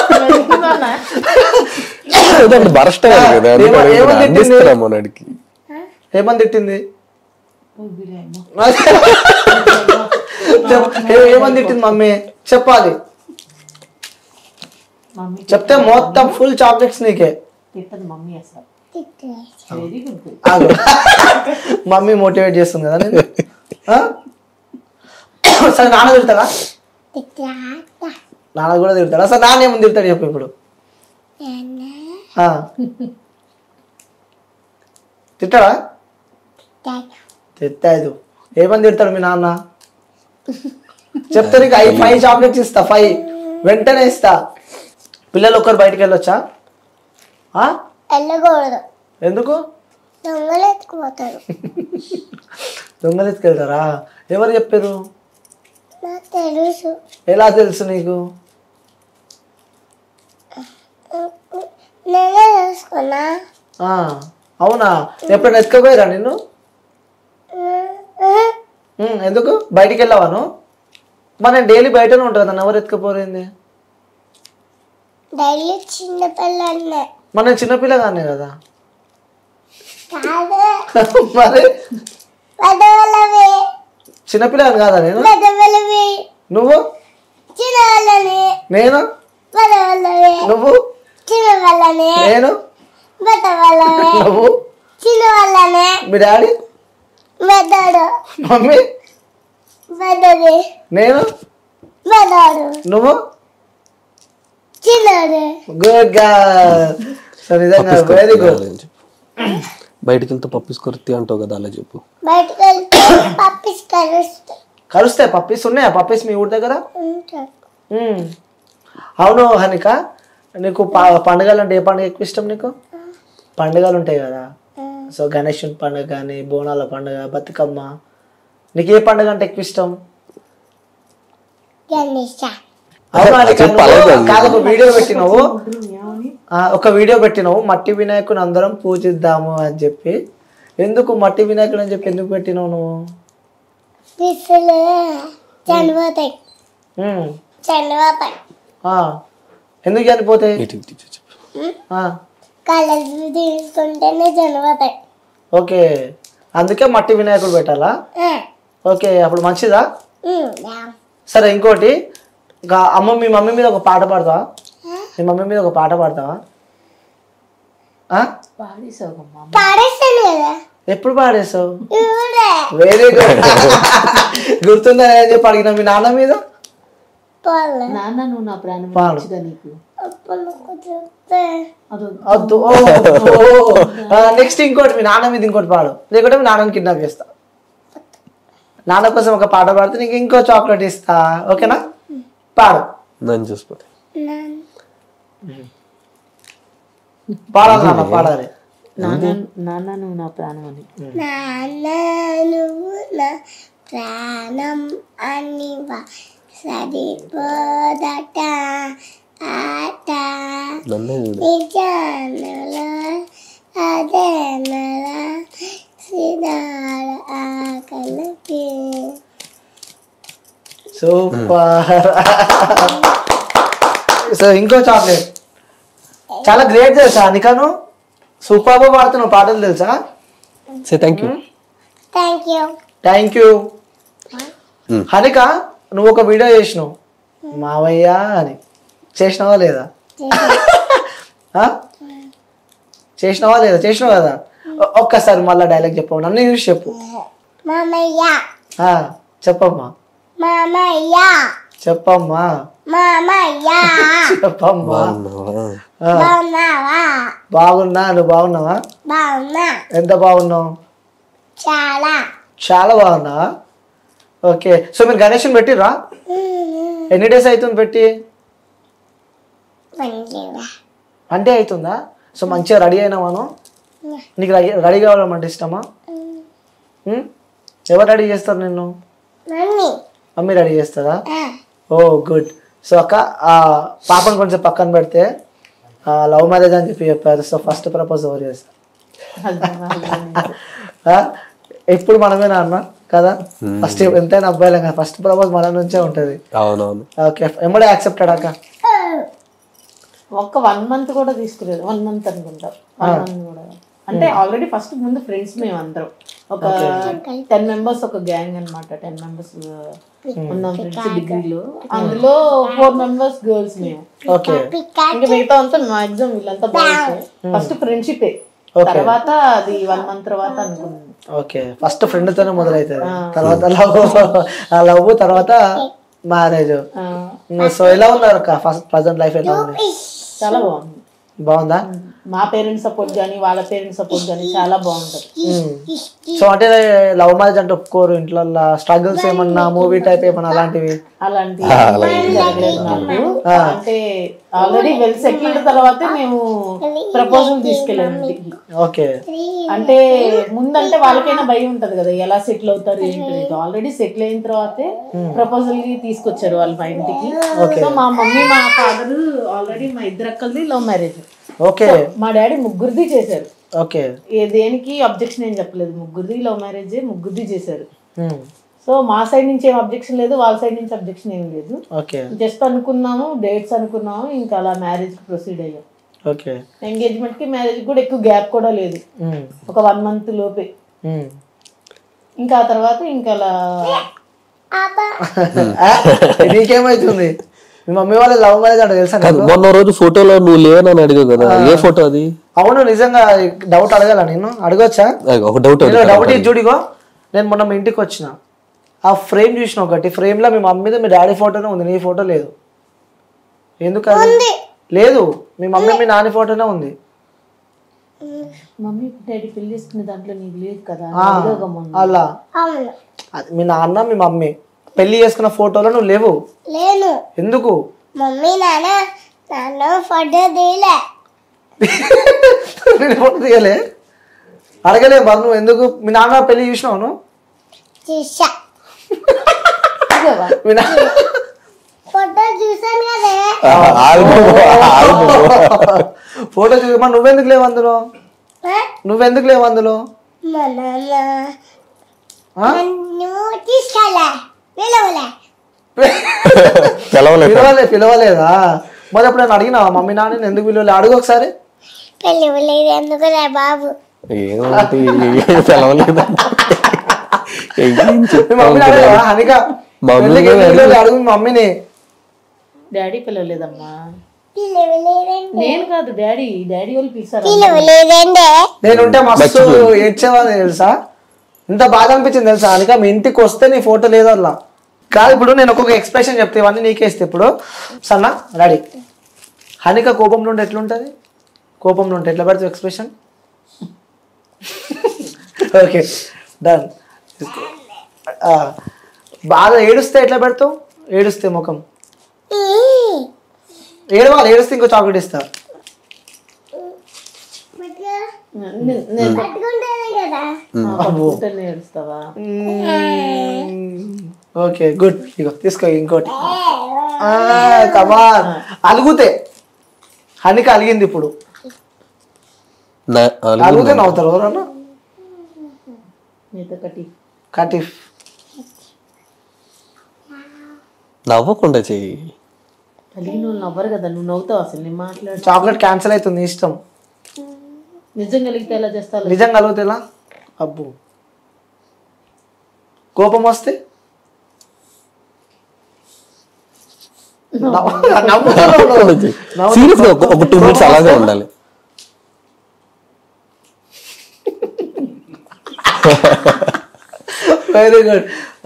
బరస్ట్ కదా అందిస్తున్నాము నాడికి. ఏమని తిట్టింది? ఏమని తిట్టింది మమ్మీ? చెప్పాలి. మమ్మీ చెప్తే మొత్తం ఫుల్ చాక్లెట్స్ నీకే. తిట్టదు మమ్మీ అసలు. తిట్లే వెరీ గుడ్. ఆగు. మమ్మీ మోటివేట్ చేస్తుంది కదా నేను. ఆ? సరే నాన్న తిడతాడా? తిట్టాట నాన్న కూడా తిడతాడా? అసలు నాన్న ఏమని తిడతాడు చెప్పు ఇప్పుడు. ఆ. తిట్టాడా? తిట్టాడు. ఏమని తిడతాడు మీ నాన్న? చెప్తా నీకు 5 చాక్లెట్స్ ఇస్తా. 5 వెంటనే ఇస్తా. పిల్లలు ఒక్కరు బయటికి వెళ్ళొచ్చా? వెళ్ళకూడదు. ఎందుకు? దొంగలు ఎత్తుకుపోతారు. దొంగలు ఎత్తుకెళ్తారా? ఎవరు చెప్పారు? నాకు తెలుసు. ఎలా తెలుసు నీకు? నేనే తెలుసుకున్నా. అవునా? ఎప్పుడైనా ఎత్తుకపోయారా నిన్ను? ఎందుకు? బయటికి వెళ్ళావాను? మరి నేను డైలీ బయటనే ఉంటాను. నన్ను ఎవరు ఎత్తుకపోయింది? డైలీ చిన్న పిల్లలే మరి నేను చిన్నపిల్లగానే కదా. కాదు మరి పెద్దవాళ్ళవి. చిన్నపిల్లగాని కాదా నేను? పెద్దవాళ్ళవి. నువ్వు? చిన్నవాళ్ళని. నేను? పెద్దవాళ్ళవి. నువ్వు? చిన్నవాళ్ళని. నేను? పెద్దవాళ్ళవి. నువ్వు? చిన్నవాళ్ళని. మీ డాడీ? పెద్దడు. మమ్మీ? పెద్దది. నేను? పెద్దడు. నువ్వు? చిన్నడు. Good girl. సో నిజంగా వెరీ గుడ్. బయటికి వెళ్తే పప్పిస్ కొరితే అంటావు కదా, అలా చెప్పు. బయటకు వెళ్తే పప్పిస్ కలుస్తాయి. కలుస్తాయి? పప్పీస్ ఉన్నాయా? పప్పీస్ మీ ఊరి దగ్గర? అవును హనిక, నీకు పండుగలు అంటే ఏ పండుగ ఎక్కువ ఇష్టం నీకు? పండుగలు ఉంటాయి కదా, సో గణేశుని పండుగ కానీ, బోనాల పండుగ, బతుకమ్మ, నీకు ఏ పండుగ అంటే ఎక్కువ ఇష్టం? గణేష. అవునా హనిక, కాదు ఒక వీడియో పెట్టినావు, ఒక వీడియో పెట్టినావు మట్టి వినాయకుని అందరం పూజిద్దాము అని చెప్పి. ఎందుకు మట్టి వినాయకుడు అని చెప్పి ఎందుకు పెట్టినావు నువ్వు? పిసులు చనిపోతాయి. చనిపోతాయి. ఎందుకు చనిపోతాయి? కలర్స్ తీసుకుంటేనే చనిపోతాయి. ఓకే, అందుకే మట్టి వినాయకుడు పెట్టాలా? ఓకే, అప్పుడు మంచిదా? సరే, ఇంకోటి, మీ మమ్మీ మీద ఒక పాట పాడతావా? మీ మమ్మీ మీద ఒక పాట పాడతావా? పాడేస్తాను కదా. ఎప్పుడు పాడేస్తావు? Very good. గుర్తుందా అని చెప్పి అడిగిన మీ నాన్న మీద? నాన్న నువ్వు నా ప్రాణం పాడు. నీకు వద్దు. నెక్స్ట్ ఇంకోటి, మీ నాన్న మీద ఇంకోటి పాడు, లేకుంటే మీ నాన్నని కిడ్నాప్ చేస్తా. నాన్న కోసం ఒక పాట పాడితే నీకు ఇంకో చాక్లెట్ ఇస్తా, ఓకేనా? పాడు. నన్ను చూసుకోండి. పాడాలి నాన్న, పాడాలి. నాన్న నువ్వు నా ప్రాణం అని. నాన్న నువ్వు నా ప్రాణం అని సరిపోదట ఆట నన్నే చూడు. నిజానులో అదే నల సినాల ఆకలికి. సూపర్. సో ఇంకో చాక్లెట్. చాలా గ్రేట్ తెలుసా నికాను? సూపర్ గా పాడుతున్నావు పాటలు తెలుసా? Say thank you. Thank you. Thank you. Hanika, నువ్వు ఒక వీడియో చేసినావు మావయ్య అని, చేసినావా లేదా? చేసినావా లేదా? చేసినావు కదా. ఒక్కసారి మళ్ళీ డైలాగ్ చెప్పవు, నన్ను చూసి చెప్పు. మామయ్య. చెప్పమ్మా. మామయ్య. చెప్పమ్మా. మామయ్య. చెప్పమ్మా. బాగున్నావా? బాగున్నా. నువ్వు బాగున్నావా? బాగున్నా. ఎంత బాగున్నావు? చాలా. చాలా బాగున్నావా? ఓకే. సో మీరు గణేష్ని పెట్టిర్రా? ఎన్ని డేస్ అవుతుంది పెట్టి? అంటే అవుతుందా? సో మంచిగా రెడీ అయినావాను? నీకు రెడీ కావడం అంటే ఇష్టమా? ఎవరు రెడీ చేస్తారు నిన్ను? మమ్మీ రెడీ చేస్తారా? ఓ గుడ్. సో అక్క, పాపను కొంచెం పక్కన పెడితే లవ్ మ్యారేజ్ అని చెప్పారు. సో ఫస్ట్ ప్రపోజ్ ఎవరు చేస్తారు? ఎప్పుడు మనమేనా అన్న కదా? ఫస్ట్ ఎంతైనా అబ్బాయిలే కదా, ఫస్ట్ ప్రపోజ్ మన నుంచే ఉంటది. అవునవును. ఓకే, ఎమ్మడే యాక్సెప్టెడ్ అక్క? ఒక్క 1 month కూడా తీసుకోలేదు. 1 month అనుకుంటా. 1 month కూడా అంటే ఆల్రెడీ ఫస్ట్ ముందు ఫ్రెండ్స్ మేము అందరం ఒక 10 members ఒక గ్యాంగ్ అన్నమాట. 10 members ఉన్నాం ఫ్రెండ్స్ డిగ్రీలో. అందులో 4 members గర్ల్స్ మేము. ఓకే. ఇంకా మిగతా అంతా మాక్సిమం వీళ్ళంతా బాయ్స్. ఫస్ట్ ఫ్రెండ్షిప్, తర్వాత అది 1 month తర్వాత అనుకున్నాను. ఓకే, ఫస్ట్ ఫ్రెండ్ తోనే మొదలవుతుంది, తర్వాత లవ్, తర్వాత మ్యారేజ్. సో ఎలా ఉన్నారు అక్క ఫస్ట్ ప్రజెంట్ లైఫ్? ఎలా ఉంది? చాలా బాగుంది. బాగుందా? మా పేరెంట్స్ సపోర్ట్ కానీ వాళ్ళ పేరెంట్స్ సపోర్ట్ కానీ చాలా బాగుంటది. సో అంటే లవ్ మ్యారేజ్ అంటే ఒప్పుకోరు ఇంట్లో, స్ట్రగుల్స్ ఏమన్నా మూవీ టైప్ ఏమన్నా అలాంటివి? అలాంటి జరగలేదు నాకు. అంటే ఆల్రెడీ వెల్ సెటిల్డ్ తర్వాతే మేము ప్రపోజల్ తీసుకెళ్ళాము ఇంటికి. ఓకే. అంటే ముందంటే వాళ్ళకైనా భయం ఉంటది కదా, ఎలా సెటిల్ అవుతారు ఏంటి. ఆల్రెడీ సెటిల్ అయిన తర్వాతే ప్రపోజల్ కి తీసుకొచ్చారు వాళ్ళు మా ఇంటికి. సో మా మమ్మీ మా ఫాదర్ ఆల్రెడీ మా ఇద్దరు అక్కలది లవ్ మ్యారేజ్. ఓకే. మా డాడీ ముగ్గురిది చేశారు. ఓకే. దేనికి అబ్జెక్షన్ ఏం చెప్పలేదు. ముగ్గురిది లవ్ మ్యారేజ్, ముగ్గురిది చేశారు. సో మా సైడ్ నుంచి ఏం అబ్జెక్షన్ లేదు, వాళ్ళ సైడ్ నుంచి అబ్జెక్షన్ ఏం లేదు. ఓకే. జస్ట్ అనుకున్నాము, డేట్స్ అనుకున్నాము, ఇంకా అలా మ్యారేజ్ కి ప్రొసీడ్ అయ్యాం. ఓకే. ఎంగేజ్మెంట్ కి మ్యారేజ్ కూడా ఎక్కువ గ్యాప్ కూడా లేదు, ఒక 1 month లోపే. ఇంకా ఆ తర్వాత ఇంకా అలా నీకేమైతుంది? మీ మమ్మీ వాళ్ళ లవ్ మ్యారేజ్ అంటే తెలుసా? మొన్న రోజు ఫోటోలో నువ్వు లేవని అడిగావు కదా, ఏ ఫోటో అది? అవును, నిజంగా డౌట్ అడగాల నేను? అడగొచ్చా? ఒక డౌట్ డౌట్ చూడిగో. నేను మొన్న మీ ఇంటికి వచ్చిన, ఆ ఫ్రేమ్ చూసిన, ఒకటి ఫ్రేమ్ లో మీ మమ్మీతో మీ డాడీ ఫోటోనే ఉంది, నీ ఫోటో లేదు. ఎందుకు లేదు? మీ మమ్మీ మీ నాని ఫోటోనే ఉంది. మమ్మీ డాడీ పెళ్లి చేసుకునే దాంట్లో నీకు లేదు కదా అలా? మీ నాన్న మీ మమ్మీ పెళ్లి చేసుకున్న ఫోటోలో నువ్వు లేవు. ఎందుకు? మమ్మీ నాన్న ఫోటో తీయలే. నేను ఫోటో తీయలే, అడగలే మరి నువ్వు ఎందుకు? మీ నాన్న పెళ్లి చూసినావు నువ్వు? చూసా. మీ నాన్న ఫోటో చూసాను కదా. ఫోటో చూసి మరి నువ్వెందుకు లేవు అందులో? నువ్వెందుకు లేవు అందులో? మా నాన్న నన్ను తీసుకెళ్ళా. పిలవలేదా? మరి అప్పుడు నేను అడిగినా మమ్మీ నాన్న ఎందుకు పిలవలే? అడుగు ఒకసారి. పిలవలేదు ఎందుకు బాబు? ఏమంటే తెలవలేదు. మీ మమ్మీని అడగవా హనిక? పెళ్ళికి ఎన్ని రోజులు అడుగు మీ మమ్మీని. డాడీ పిలవలేదమ్మా. నేను కాదు, డాడీ వాళ్ళు పిలిచారు. నేనుంటే మస్తు ఏడ్చేవాళ్ళు తెలుసా, ఇంత బాధ అనిపించింది తెలుసా హనిక. మీ ఇంటికి వస్తే నీ ఫోటో లేదు అట్లా కాదు. ఇప్పుడు నేను ఒక్కొక్క ఎక్స్ప్రెషన్ చెప్తే ఇవన్నీ నీకేస్తే ఇప్పుడు సన్నా రెడీ. హనిక కోపంలో ఉంటే ఎట్లుంటుంది? కోపంలో ఉంటే ఎట్లా పెడతావు ఎక్స్ప్రెషన్? Okay done. బాగా ఏడుస్తే ఎట్లా పెడతావు? ఏడుస్తే ముఖం ఏడవాలి. ఏడుస్తే ఇంకో చాక్లెట్ ఇస్తా. ఏడుస్తావా? Okay good. ఇగో తీసుకో ఇంకోటి. కమాన్. అలుగుతే హనిక అలిగింది ఇప్పుడు. అలిగితే నవ్వుతారు ఎవరన్నా? కటిఫ్ నవ్వకుండా చెయ్యి. కలిగిన వాళ్ళు నవ్వరు కదా, నువ్వు నవ్వుతావు అసలు. నేను మాట్లాడు. చాక్లెట్ క్యాన్సిల్ అవుతుంది ఇష్టం. నిజం కలిగితే ఎలా చేస్తావు? నిజం కలిగితే ఎలా? అబ్బు. కోపం వస్తే సీరియస్ గా ఒక 2 minutes అలాగే ఉండాలి. Very good.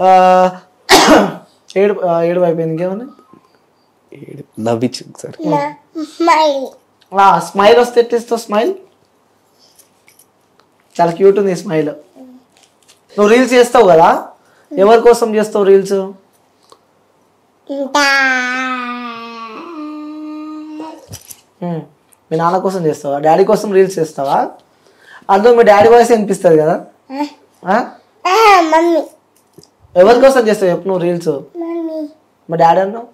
ఏడు అయిపోయింది. ఇంకేమన్నా? నవ్వించు సార్. స్మైల్ వస్తే ఎట్టిస్తావు? స్మైల్ చాలా క్యూట్ ఉంది స్మైల్. నువ్వు రీల్స్ చేస్తావు కదా, ఎవరి కోసం చేస్తావు రీల్స్? మీ నాన్న కోసం చేస్తావా? డాడీ కోసం రీల్స్ చేస్తావా? అందులో మీ డాడీ వాయిస్ అనిపిస్తుంది కదా. ఎవరి కోసం చేస్తావు చెప్పు నువ్వు రీల్స్? మా డాడీ అన్నావు.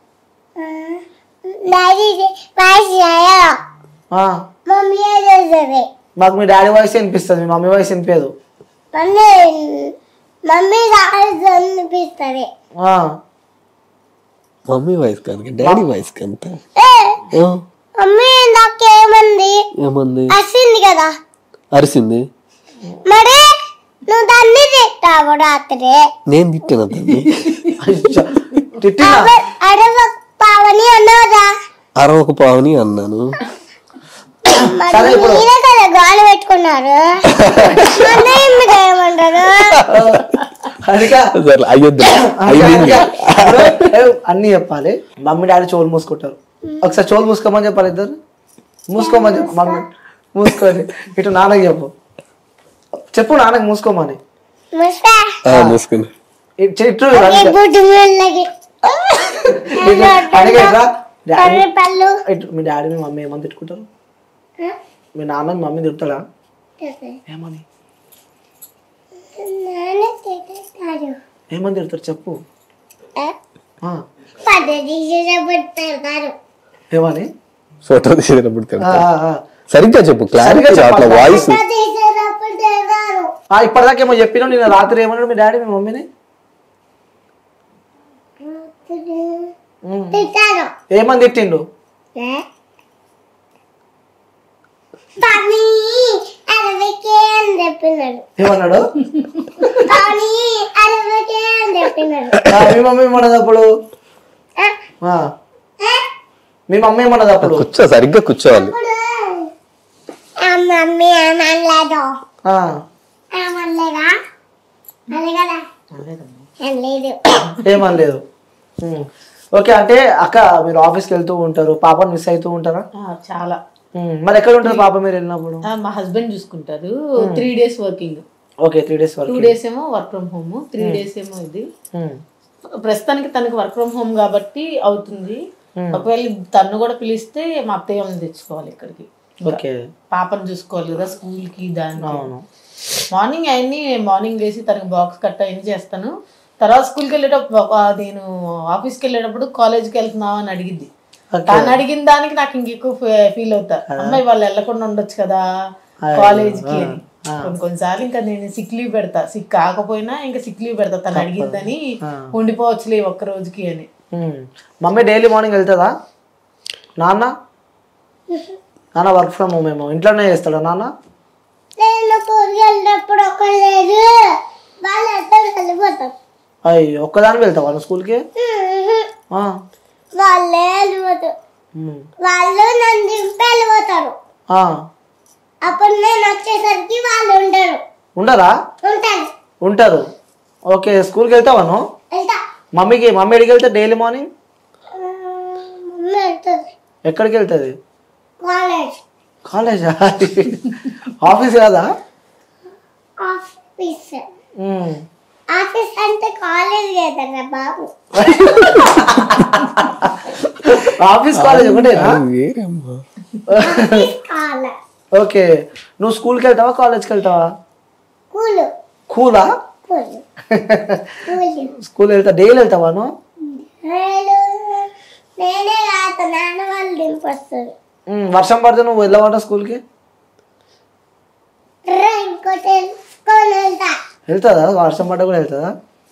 మాకు మీ డాడీ వాయిస్ అనిపిస్తుంది, మీ మమ్మీ వాయిస్ అనిపించదు. మమ్మీ వాయిస్ కాదు, డాడీ వాయిస్ కంత. ఏమంది? కదా అరిసింది. మరి నువ్వు దాన్ని తిట్టావు రాత్రి. నేను తిట్టాను దాన్ని. పావని అన్నావురా? అరవక పావని అన్నాను. మీరే కదా గాలి పెట్టుకున్నారు. ఏమంటారు? అన్ని చెప్పాలి. మమ్మీ డాడీ చోలు మూసుకుంటారు. ఒకసారి చోలు మూసుకోమని చెప్పాలి. ఇద్దరు మూసుకోమని చెప్పు. మమ్మీ మూసుకొని ఇటు నాన్నకి చెప్పు. చెప్పు నాన్నకి మూసుకోమని. మూసుకుని మీ డాడీ మీ మమ్మీ ఏమని తిట్టుకుంటారు? మీ నాన్న మీ మమ్మీ తిడతాడా? ఏమని ఏమని తిడతారు చెప్పు. ఏమని? ఫోటో తీసేటప్పుడు సరిగ్గా చెప్పు, క్లారిటీగా అట్లా వాయిస్. ఇప్పటిదాకేమో చెప్పినా నేను రాత్రి ఏమన్నాడు మీ డాడీ మీ మమ్మీని? ఏమని తిట్టిండు? ఏమన్నాడు? మీ మమ్మీ ఏమన్నది అప్పుడు? మీ మమ్మీ ఏమన్నది అప్పుడు? కూర్చో, సరిగ్గా కూర్చోవాలి. ఏమనలేదు. ఓకే. అంటే అక్క మీరు ఆఫీస్కి వెళ్తూ ఉంటారు, పాపను మిస్ అవుతూ ఉంటారా? చాలా. మరి ఎక్కడ ఉంటారు పాప మీరు వెళ్ళినప్పుడు? మా హస్బెండ్ చూసుకుంటారు. 3 days working. Okay 3 days 2 days ఏమో వర్క్ ఫ్రమ్ హోమ్, 3 days ఏమో ఇది. ప్రస్తుతానికి తనకి వర్క్ ఫ్రమ్ హోమ్ కాబట్టి అవుతుంది. ఒకవేళ తను కూడా పిలిస్తే మా అత్తయ్య తెచ్చుకోవాలి ఇక్కడికి. పాపను చూసుకోవాలి కదా స్కూల్ కి. దాన్ని మార్నింగ్ మార్నింగ్ వేసి తనకి బాక్స్ కట్ట అన్ని చేస్తాను. తర్వాత స్కూల్కి వెళ్ళేటప్పుడు నేను ఆఫీస్కి వెళ్ళేటప్పుడు కాలేజ్కి వెళ్తున్నావు అని అడిగిద్ది. తను అడిగిన దానికి నాకు ఇంకెక్కువ ఫీల్ అవుతా, అమ్మాయి వాళ్ళు వెళ్ళకుండా ఉండొచ్చు కదా కాలేజ్కి అని. కొన్నిసార్లు ఇంకా నేను సిక్ లీవ్ పెడతా, సిక్ కాకపోయినా ఇంకా సిక్ లీవ్ పెడతా. తను అడిగిందని ఉండిపోవచ్చులే ఒక్క రోజుకి అని. మమ్మీ డైలీ మార్నింగ్ వెళ్తుందా? నాన్న వర్క్ ఫ్రమ్ హోమ్ ఏమో ఇంట్లోనే చేస్తాడా నాన్న? నేను స్కూల్కి వెళ్ళినప్పుడు ఒక లేదు వాళ్ళు అందరూ వెళ్ళిపోతారు. అయ్యో ఒక్కదాని వెళ్తావా నువ్వు స్కూల్కి? వాళ్ళే వెళ్ళిపోతారు. వాళ్ళు నన్ను దింపి వెళ్ళిపోతారు. అప్పుడు నేను వచ్చేసరికి వాళ్ళు ఉండరు. ఉండరా? ఉంటాను. ఉంటారు. ఓకే, స్కూల్కి వెళ్తావా నువ్వు? వెళ్తా. మమ్మీ ఎడికి వెళ్తా డైలీ మార్నింగ్? మమ్మీ వెళ్తుంది. ఎక్కడికి వెళ్తుంది? కాలేజ్. కాలేజా? ఆఫీస్ కాదా? ఆఫీస్. ఆఫీస్ అంటే కాలేజ్ కదరా బాబు. ఆఫీస్ కాలేజ్ ఒకటేనా? కాలేజ్. ఓకే, నువ్వు స్కూల్కి వెళ్తావా కాలేజ్కి వెళ్తావా? కూలు. కూలా? కూలు. స్కూల్ వెళ్తా డైలీ వెళ్తావా నువ్వు? నేనే కాదు నాన్న వాళ్ళు దింపొస్తారు. వర్షం పడితే నువ్వు వెళ్ళవాట స్కూల్కి? ఇంకోటి తెలుసుకొని వెళ్తా. వెళ్తుందా? వర్షం పడ్డ కూడా వెళ్తుందా?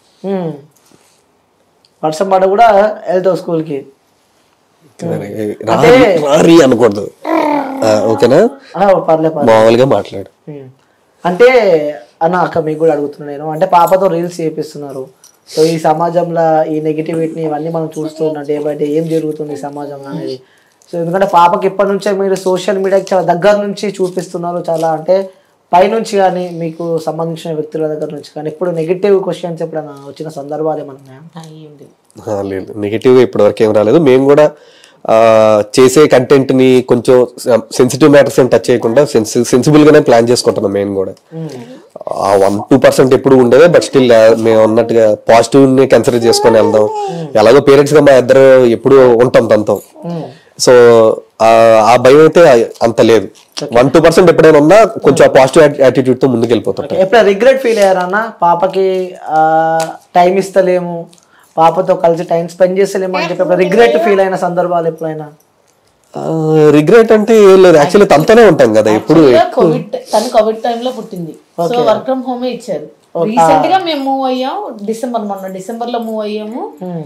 వర్షం పడ్డ కూడా వెళ్తావు స్కూల్కి? రారి అనకూడదు, ఓకేనా? పర్లే మామూలుగా మాట్లాడు. అంటే అన్న అక్క మీకు కూడా అడుగుతున్నా నేను, అంటే పాపతో రీల్స్ చేపిస్తున్నారు. సో ఈ సమాజంలో ఈ నెగిటివిటీని ఇవన్నీ మనం చూస్తూ ఉన్నాం డే బై డే, ఏం జరుగుతుంది ఈ సమాజంలో అనేది. సో ఎందుకంటే పాపకి ఇప్పటి నుంచే మీరు సోషల్ మీడియాకి చాలా దగ్గర నుంచి చూపిస్తున్నారు, చాలా అంటే పైనుంచి కానీ మీకు సంబంధించిన వ్యక్తుల దగ్గర నుంచి కానీ. ఇప్పుడు నెగిటివ్ క్వశ్చన్స్ ఎప్పుడైనా వచ్చిన సందర్భాలు ఏమన్నా? లేదు, నెగిటివ్ ఇప్పటివరకు ఏం రాలేదు. మేము కూడా చేసే కంటెంట్ ని కొంచెం సెన్సిటివ్ మ్యాటర్స్ ఏం టచ్ చేయకుండా సెన్సిబుల్ గానే ప్లాన్ చేసుకుంటున్నాం మేము కూడా. 1-2% ఎప్పుడు ఉండేదే, బట్ స్టిల్ మేము అన్నట్టుగా పాజిటివ్ ని కన్సిడర్ చేసుకొని వెళ్దాం. ఎలాగో పేరెంట్స్ గా మా ఇద్దరు ఎప్పుడు ఉంటాం తనతో. సో ఆ భయం అయితే అంత లేదు. 1-2% ఎప్పుడైనా ఉన్నా కొంచెం పాజిటివ్ యాటిట్యూడ్ తో ముందుకు వెళ్ళిపోతాం. ఎప్పుడైనా రిగ్రెట్ ఫీల్ అయ్యారా అన్న? పాపకి టైం ఇస్తలేము, పాపతో కలిసి టైం స్పెండ్ చేస్తలేము అని చెప్పి రిగ్రెట్ ఫీల్ అయిన సందర్భాలు ఎప్పుడైనా? రిగ్రెట్ అంటే ఏం లేదు, యాక్చువల్లీ తనతోనే ఉంటాం కదా ఎప్పుడు. కోవిడ్ టైంలో పుట్టింది, సో వర్క్ ఫ్రమ్ హోమే ఇచ్చారు. రీసెంట్ గా మేము మూవ్ అయ్యాం, డిసెంబర్ లో మూవ్ అయ్యాము.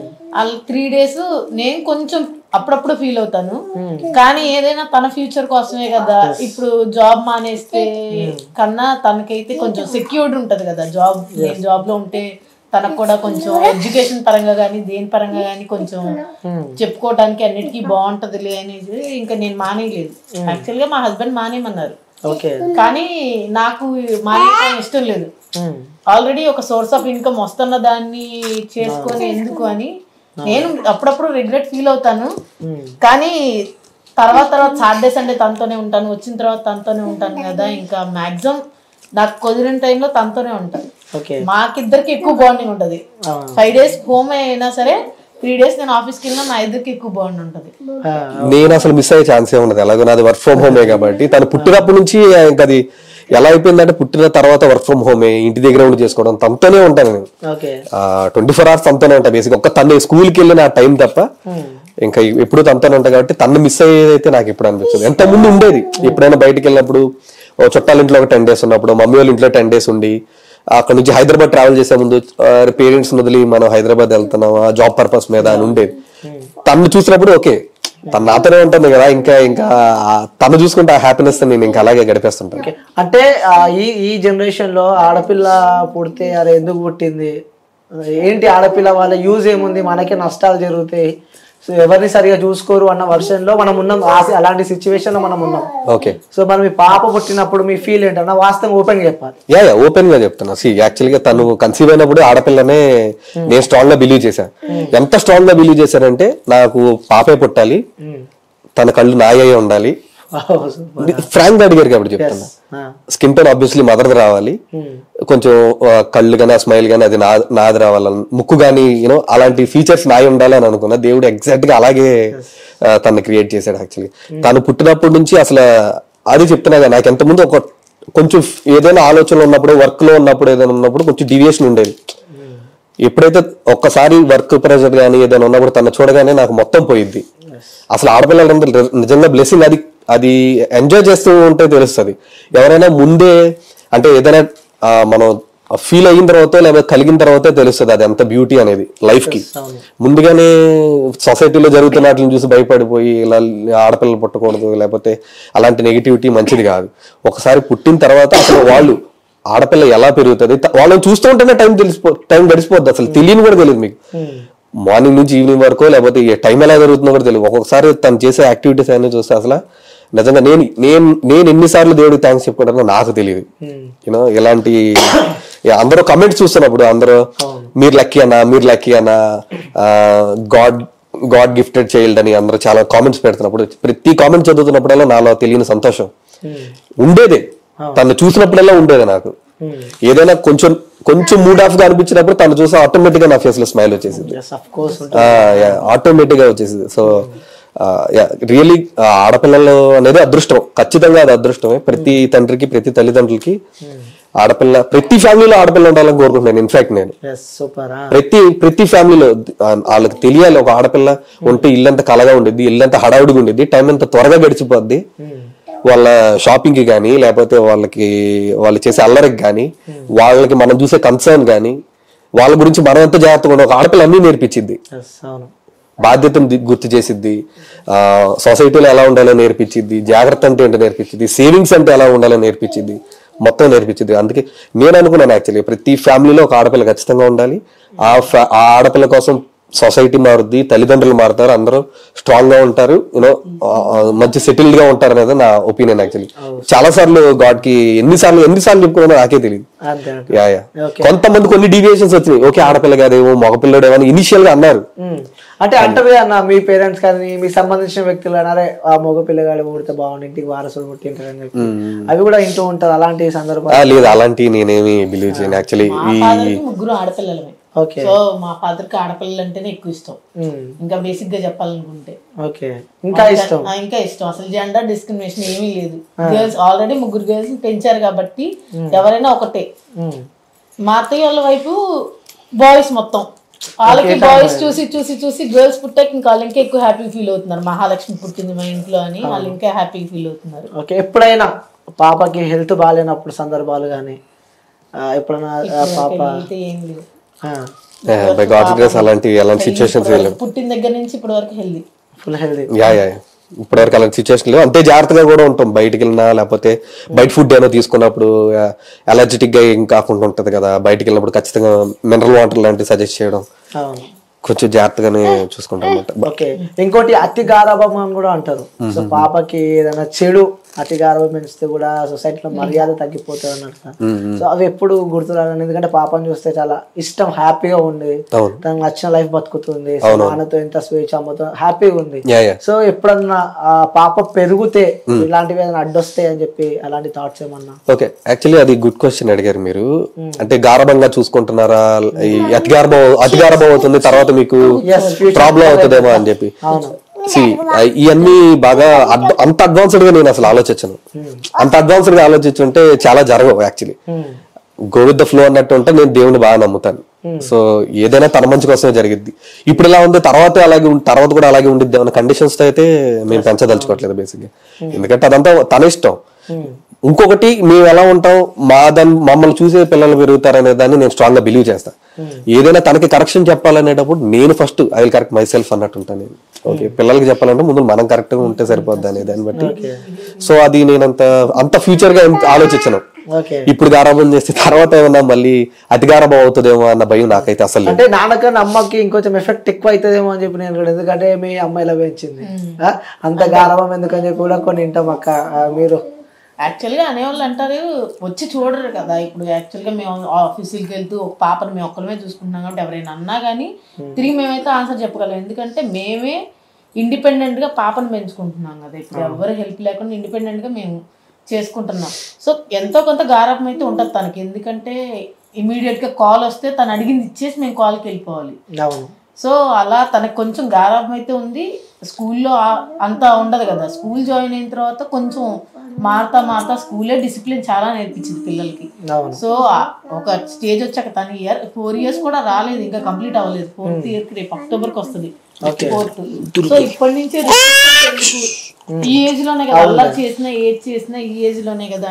3 days నేను కొంచెం అప్పుడప్పుడు ఫీల్ అవుతాను, కానీ ఏదైనా తన ఫ్యూచర్ కోసమే కదా. ఇప్పుడు జాబ్ మానేస్తే కన్నా తనకైతే కొంచెం సెక్యూర్డ్ ఉంటది కదా జాబ్. నేను జాబ్ లో ఉంటే తనకు కూడా కొంచెం ఎడ్యుకేషన్ పరంగా కానీ దేని పరంగా కానీ కొంచెం చెప్పుకోవడానికి అన్నిటికీ బాగుంటదిలే అనేది ఇంకా నేను మానేయలేదు. యాక్చువల్ గా మా హస్బెండ్ మానేయమన్నారు, కానీ నాకు మానేయడం ఇష్టం లేదు. ఆల్రెడీ ఒక సోర్స్ ఆఫ్ ఇన్కమ్ వస్తున్న దాన్ని చేసుకొని ఎందుకు అని నేను అప్పుడప్పుడు రిగ్రెట్ ఫీల్ అవుతాను. కానీ తర్వాత సాటర్డే సండే తనతోనే ఉంటాను, వచ్చిన తర్వాత తనతోనే ఉంటాను కదా. ఇంకా మాక్సిమం నాకు కుదిరిన టైంలో తనతోనే ఉంటాను. మాకిద్దరికి ఎక్కువ బాండింగ్ ఉంటది. 5 days హోమ్ అయినా సరే 3 days నేను ఆఫీస్కి వెళ్ళినా మా ఇద్దరికి ఎక్కువ బాండ్ ఉంటది. నేను అసలు మిస్ అయ్యే ఛాన్సే ఉండదు, ఎలాగో నాది వర్క్ ఫ్రమ్ హోమే కాబట్టి. తను పుట్టినప్పటి నుంచి ఇంకా అది ఎలా అయిపోయిందంటే పుట్టిన తర్వాత వర్క్ ఫ్రమ్ హోమే, ఇంటి దగ్గర ఉండి చేసుకోవడం, తనతోనే ఉంటాను నేను. 24 hours తనతోనే ఉంటాను బేసిక్. ఒక్క తను స్కూల్కి వెళ్ళిన టైం తప్ప ఇంకా ఎప్పుడు తనతోనే ఉంటాను కాబట్టి తను మిస్ అయ్యేదైతే నాకు ఎప్పుడు అనిపించదు. ఎంత ముందు ఉండేది, ఎప్పుడైనా బయటకు వెళ్ళినప్పుడు చుట్టాల ఇంట్లో ఒక 10 days ఉన్నప్పుడు, మమ్మీ వాళ్ళ ఇంట్లో 10 days ఉండి అక్కడ నుంచి హైదరాబాద్ ట్రావెల్ చేసే ముందు పేరెంట్స్ వదిలి మనం హైదరాబాద్ వెళ్తున్నాం జాబ్ పర్పస్ మీద అని ఉండేది. తను చూసినప్పుడు ఓకే తను నాతోనే ఉంటుంది కదా, ఇంకా తను చూసుకుంటే ఆ హ్యాపీనెస్ నేను ఇంకా అలాగే గడిపేస్తుంటాను. అంటే ఈ జనరేషన్ లో ఆడపిల్ల పుడితే అరే ఎందుకు పుట్టింది, ఏంటి ఆడపిల్ల వాళ్ళ యూజ్ ఏముంది, మనకే నష్టాలు జరుగుతాయి, సో ఎవరిని సరిగా చూసుకోరు అన్న వర్షన్ లో మనం ఉన్నాం. అలాంటి సిచ్యువేషన్ లో మనం ఉన్నాం. ఓకే, సో మనం మీ పాప పుట్టినప్పుడు మీ ఫీల్ ఏంటన్నా వాస్తవం ఓపెన్ గా చెప్పాలి. ఓపెన్ గా చెప్తున్నా. యాక్చువల్ గా తను కన్సీవ్ అయినప్పుడు ఆడపిల్లనే నేను స్ట్రాంగ్ గా బిలీవ్ చేశాను. ఎంత స్ట్రాంగ్ గా బిలీవ్ చేశానంటే నాకు పాపే పుట్టాలి, తన కళ్ళు నాయే ఉండాలి. ఫ్రాంక్ గా అడిగారు కాబట్టి చెప్తున్నా. స్కిన్ టోన్ ఆబ్వియస్లీ మదర్ది రావాలి, కొంచెం కళ్ళు గానీ స్మైల్ గానీ అది నాది రావాలని, ముక్కు గానీ యూనో అలాంటి ఫీచర్స్ నాయి ఉండాలి అని అనుకున్నా. దేవుడు ఎగ్జాక్ట్ గా అలాగే తను క్రియేట్ చేశాడు. యాక్చువల్లీ తను పుట్టినప్పటి నుంచి అసలు అది చెప్తున్నా కదా, నాకు ఎంత ముందు ఒక కొంచెం ఏదైనా ఆలోచనలు ఉన్నప్పుడు, వర్క్ లో ఉన్నప్పుడు, ఏదైనా ఉన్నప్పుడు కొంచెం డీవియేషన్ ఉండేది. ఎప్పుడైతే ఒక్కసారి వర్క్ ప్రెషర్ గానీ ఏదైనా ఉన్నప్పుడు తను చూడగానే నాకు మొత్తం పోయిద్ది. అసలు ఆడపిల్లలందరూ నిజంగా బ్లెస్సింగ్. అది ఎంజాయ్ చేస్తూ ఉంటే తెలుస్తుంది. ఎవరైనా ముందే అంటే ఏదైనా మనం ఫీల్ అయిన తర్వాత లేకపోతే కలిగిన తర్వాతే తెలుస్తుంది అది ఎంత బ్యూటీ అనేది లైఫ్ కి. ముందుగానే సొసైటీలో జరుగుతున్న వాటిని చూసి భయపడిపోయి ఇలా ఆడపిల్లలు పుట్టకూడదు లేకపోతే అలాంటి నెగిటివిటీ మంచిది కాదు. ఒకసారి పుట్టిన తర్వాత అసలు వాళ్ళు ఆడపిల్ల ఎలా పెరుగుతుంది వాళ్ళని చూస్తూ ఉంటేనే టైం గడిచిపోద్ది, అసలు తెలియని కూడా తెలియదు మీకు. మార్నింగ్ నుంచి ఈవినింగ్ వరకు లేకపోతే టైం ఎలా జరుగుతుందో కూడా తెలియదు. ఒక్కొక్కసారి తను చేసే యాక్టివిటీస్ అన్ని చూస్తే అసలు నిజంగా నేను ఎన్నిసార్లు దేవుడికి థ్యాంక్స్ చెప్పుకుంటానో నాకు తెలియదు. యూనో ఇలాంటి అందరూ కమెంట్స్ చూస్తున్నప్పుడు అందరూ మీరు లక్కీ అన్నా గాడ్ గిఫ్టెడ్ చైల్డ్ అని అందరూ చాలా కామెంట్స్ పెడుతున్నప్పుడు ప్రతి కామెంట్ చదువుతున్నప్పుడల్లా నాలో తెలియని సంతోషం ఉండేదే. తను చూసినప్పుడల్లా ఉండేది నాకు. ఏదైనా కొంచెం మూడ్ ఆఫ్ గా అనిపించినప్పుడు తను చూసి ఆటోమేటిక్ గా నా ఫేస్ లో స్మైల్ వచ్చేసింది, ఆటోమేటిక్ గా వచ్చేసింది. సో రియలీ ఆడపిల్లలు అనేది అదృష్టం, ఖచ్చితంగా అది అదృష్టమే. ప్రతి తండ్రికి ప్రతి తల్లిదండ్రులకి ఆడపిల్ల, ప్రతి ఫ్యామిలీలో ఆడపిల్ల ఉండాలని కోరుకుంటున్నాను. ఇన్ఫాక్ట్ నేను ప్రతి ఫ్యామిలీలో వాళ్ళకి తెలియాలి ఒక ఆడపిల్ల ఉంటే ఇల్లంతా కలగా ఉండిద్ది, ఇల్లంతా హడావుడిగా ఉండిద్ది, టైం ఎంత త్వరగా గడిచిపోద్ది. వాళ్ళ షాపింగ్ కి కానీ లేకపోతే వాళ్ళు చేసే అల్లరికి కానీ వాళ్ళకి మనం చూసే కన్సర్న్ కానీ వాళ్ళ గురించి మనం ఎంత జాగ్రత్తగా ఉండే ఒక ఆడపిల్ల అన్ని నేర్పించింది. బాధ్యతను గుర్తు చేసిద్ది, సొసైటీలో ఎలా ఉండాలో నేర్పించింది, జాగ్రత్త అంటే ఏంటో నేర్పించింది, సేవింగ్స్ అంటే ఎలా ఉండాలో నేర్పించింది, మొత్తం నేర్పించింది. అందుకే నేను అనుకున్నాను యాక్చువల్లీ ప్రతి ఫ్యామిలీలో ఒక ఆడపిల్ల ఖచ్చితంగా ఉండాలి. ఆ ఆడపిల్ల కోసం సొసైటీ మారుద్ది, తల్లిదండ్రులు మారుతారు, అందరూ స్ట్రాంగ్ గా ఉంటారు, యూనో మంచి సెటిల్డ్ గా ఉంటారు అనేది నా ఒపీనియన్. యాక్చువల్లీ చాలా సార్లు గాడ్ కి ఎన్నిసార్లు చెప్పుకున్నా నాకే తెలియదు. కొంతమంది కొన్ని డీవియేషన్స్ వచ్చినాయి, ఓకే ఆడపిల్ల కాదేమో మగపిల్లడు ఏమో ఇనిషియల్ గా అన్నారు. అంటే అంటవే అన్న మీ పేరెంట్స్ కానీ మీకు సంబంధించిన వ్యక్తులు అన్నారే ఆ మగ పిల్లగాడు పుడితే బాగుంది ఇంటికి వారసుడు పుట్టింటారని చెప్పి అవి కూడా ఇంటూ ఉంటారు అలాంటి సందర్భాలు? లేదు, అలాంటి నేనేమి బిలీవ్ చేయను. యాక్చువల్లీ ముగ్గురు ఆడపిల్లలమే. సో మా ఫాదర్ కి ఆడపిల్లలు అంటేనే ఎక్కువ ఇష్టం. ఇంకా బేసిక్ గా చెప్పాలనుకుంటే ఇంకా ఇష్టం అసలు జెండర్ డిస్క్రిమినేషన్ ఏమీ లేదు. గర్ల్స్ ఆల్రెడీ ముగ్గురు గర్ల్స్ పెంచారు కాబట్టి ఎవరైనా ఒకటే. మా అత్తయ్య వాళ్ళ వైపు బాయ్స్ మొత్తం, వాళ్ళకి బాయ్స్ చూసి చూసి చూసి గర్ల్స్ పుట్టాక ఇంకా వాళ్ళు ఇంకా ఎక్కువ హ్యాపీ ఫీల్ అవుతున్నారు. మహాలక్ష్మి పుట్టింది మా ఇంట్లో అని వాళ్ళు ఇంకా హ్యాపీ ఫీల్ అవుతున్నారు. ఓకే, ఎప్పుడైనా పాపకి హెల్త్ బాగాలేనప్పుడు సందర్భాలు కానీ ఎప్పుడైనా పాప ఏం లేదు, అలాంటి సిచ్యువేషన్స్ పుట్టిన దగ్గర నుంచి ఇప్పటి వరకు హెల్దీ, ఫుల్ హెల్దీ. ఇప్పటివరకు అలాంటి సిచ్యువేషన్ లేవు. అంతే జాగ్రత్తగా కూడా ఉంటాం. బయటకు వెళ్ళినా లేకపోతే బయట ఫుడ్ ఏమైనా తీసుకున్నప్పుడు అలర్జెటిక్ గా ఏం కాకుండా ఉంటది కదా, బయటకు వెళ్ళినప్పుడు ఖచ్చితంగా మినరల్ వాటర్ లాంటివి సజెస్ట్ చేయడం, కొంచెం జాగ్రత్తగానే చూసుకుంటాం అన్నమాట. ఓకే, ఇంకోటి అతి గారాభం అని కూడా అంటారు. సో పాపకి ఏదైనా చెడు అతి గారాభం పెంచితే కూడా సొసైటీలో మర్యాద తగ్గిపోతుంది అన్నట్టు. సో అవి ఎప్పుడు గుర్తురాలని, ఎందుకంటే పాపని చూస్తే చాలా ఇష్టం, హ్యాపీగా ఉంది, తనకు నచ్చిన లైఫ్ బతుకుతుంది, నాన్నతో ఎంత స్వేచ్ఛ అమ్మతో హ్యాపీగా ఉంది. సో ఎప్పుడన్నా ఆ పాప పెరిగితే ఇలాంటివి ఏదైనా అడ్డొస్తాయి అని చెప్పి అలాంటి థాట్స్ ఏమన్నా? ఓకే, యాక్చువల్లీ అది గుడ్ క్వశ్చన్ అడిగారు మీరు. అంటే గారాభంగా చూసుకుంటున్నారా, అతి గారాభం అవుతుంది తర్వాత మీకు ప్రాబ్లం అవుతుందేమో అని చెప్పి. ఇవన్నీ బాగా అంత అడ్వాన్స్డ్ గా నేను అసలు ఆలోచించను. అంత అడ్వాన్స్డ్ గా ఆలోచించుంటే చాలా జరగవు. Actually go with the flow అన్నట్టు ఉంటే నేను దేవుని బాగా నమ్ముతాను. సో ఏదైనా తన మంచి కోసమే జరిగిద్ది. ఇప్పుడు ఇలా ఉంది తర్వాత కూడా అలాగే ఉండిద్ది అన్న కండిషన్స్ తో అయితే మేము పెంచదలుచుకోవట్లేదు బేసిక్ గా. ఎందుకంటే అదంతా తన ఇష్టం. ఇంకొకటి మేము ఎలా ఉంటాం, మమ్మల్ని చూసే పిల్లలు పెరుగుతారనే దాన్ని నేను స్ట్రాంగ్ గా బిలీవ్ చేస్తాను. ఏదైనా తనకి కరెక్షన్ చెప్పాలనేటప్పుడు నేను first I will correct myself అన్నట్టు ఉంటాను నేను. ఓకే, పిల్లలకి చెప్పాలంటే ముందు మనం కరెక్ట్ గా ఉంటే సరిపోద్ది అనే దాన్ని బట్టి. సో అది నేను అంత ఫ్యూచర్ గా ఆలోచించను. ఇప్పుడు గారాబం చేస్తే తర్వాత ఏమన్నా మళ్ళీ అతి గారాబం అవుతుందేమో అన్న భయం నాకైతే అసలు. అంటే నాన్నకన్నా అమ్మకి ఇంకొంచెం ఎఫెక్ట్ ఎక్కువ అవుతుందేమో అని చెప్పి నేను, ఎందుకంటే మీ అమ్మాయిలా పెంచింది అంత గారాబం ఎందుకని చెప్పి కూడా కొన్ని వింటాం అక్క. మీరు యాక్చువల్గా అనేవాళ్ళు అంటారు వచ్చి చూడరు కదా. ఇప్పుడు యాక్చువల్గా మేము ఆఫీసులకి వెళ్తూ ఒక పాపను మేము ఒక్కలమే చూసుకుంటున్నాం కాబట్టి ఎవరైనా అన్నా కానీ తిరిగి మేమైతే ఆన్సర్ చెప్పగలం. ఎందుకంటే మేమే ఇండిపెండెంట్గా పాపను పెంచుకుంటున్నాం కదా. ఇప్పుడు ఎవరు హెల్ప్ లేకుండా ఇండిపెండెంట్గా మేము చేసుకుంటున్నాం. సో ఎంతో కొంత గారాబం అయితే ఉంటుంది తనకి. ఎందుకంటే ఇమీడియట్గా కాల్ వస్తే తను అడిగింది ఇచ్చేసి మేము కాల్కి వెళ్ళిపోవాలి. సో అలా తనకు కొంచెం గారాబం అయితే ఉంది. స్కూల్లో అంత ఉండదు కదా. స్కూల్ జాయిన్ అయిన తర్వాత కొంచెం మారుతా స్కూలే డిసిప్లిన్ చాలా నేర్పించింది పిల్లలకి. సో ఒక స్టేజ్ వచ్చాక తన 4 years కూడా రాలేదు, ఇంకా కంప్లీట్ అవ్వలేదు. 4th year రేపు అక్టోబర్కి వస్తుంది 4th. సో ఇప్పటి నుంచే ఈ ఏజ్ లోనే కదా అల్లరి చేసినా ఏజ్ చేసినా ఈ ఏజ్ లోనే కదా అని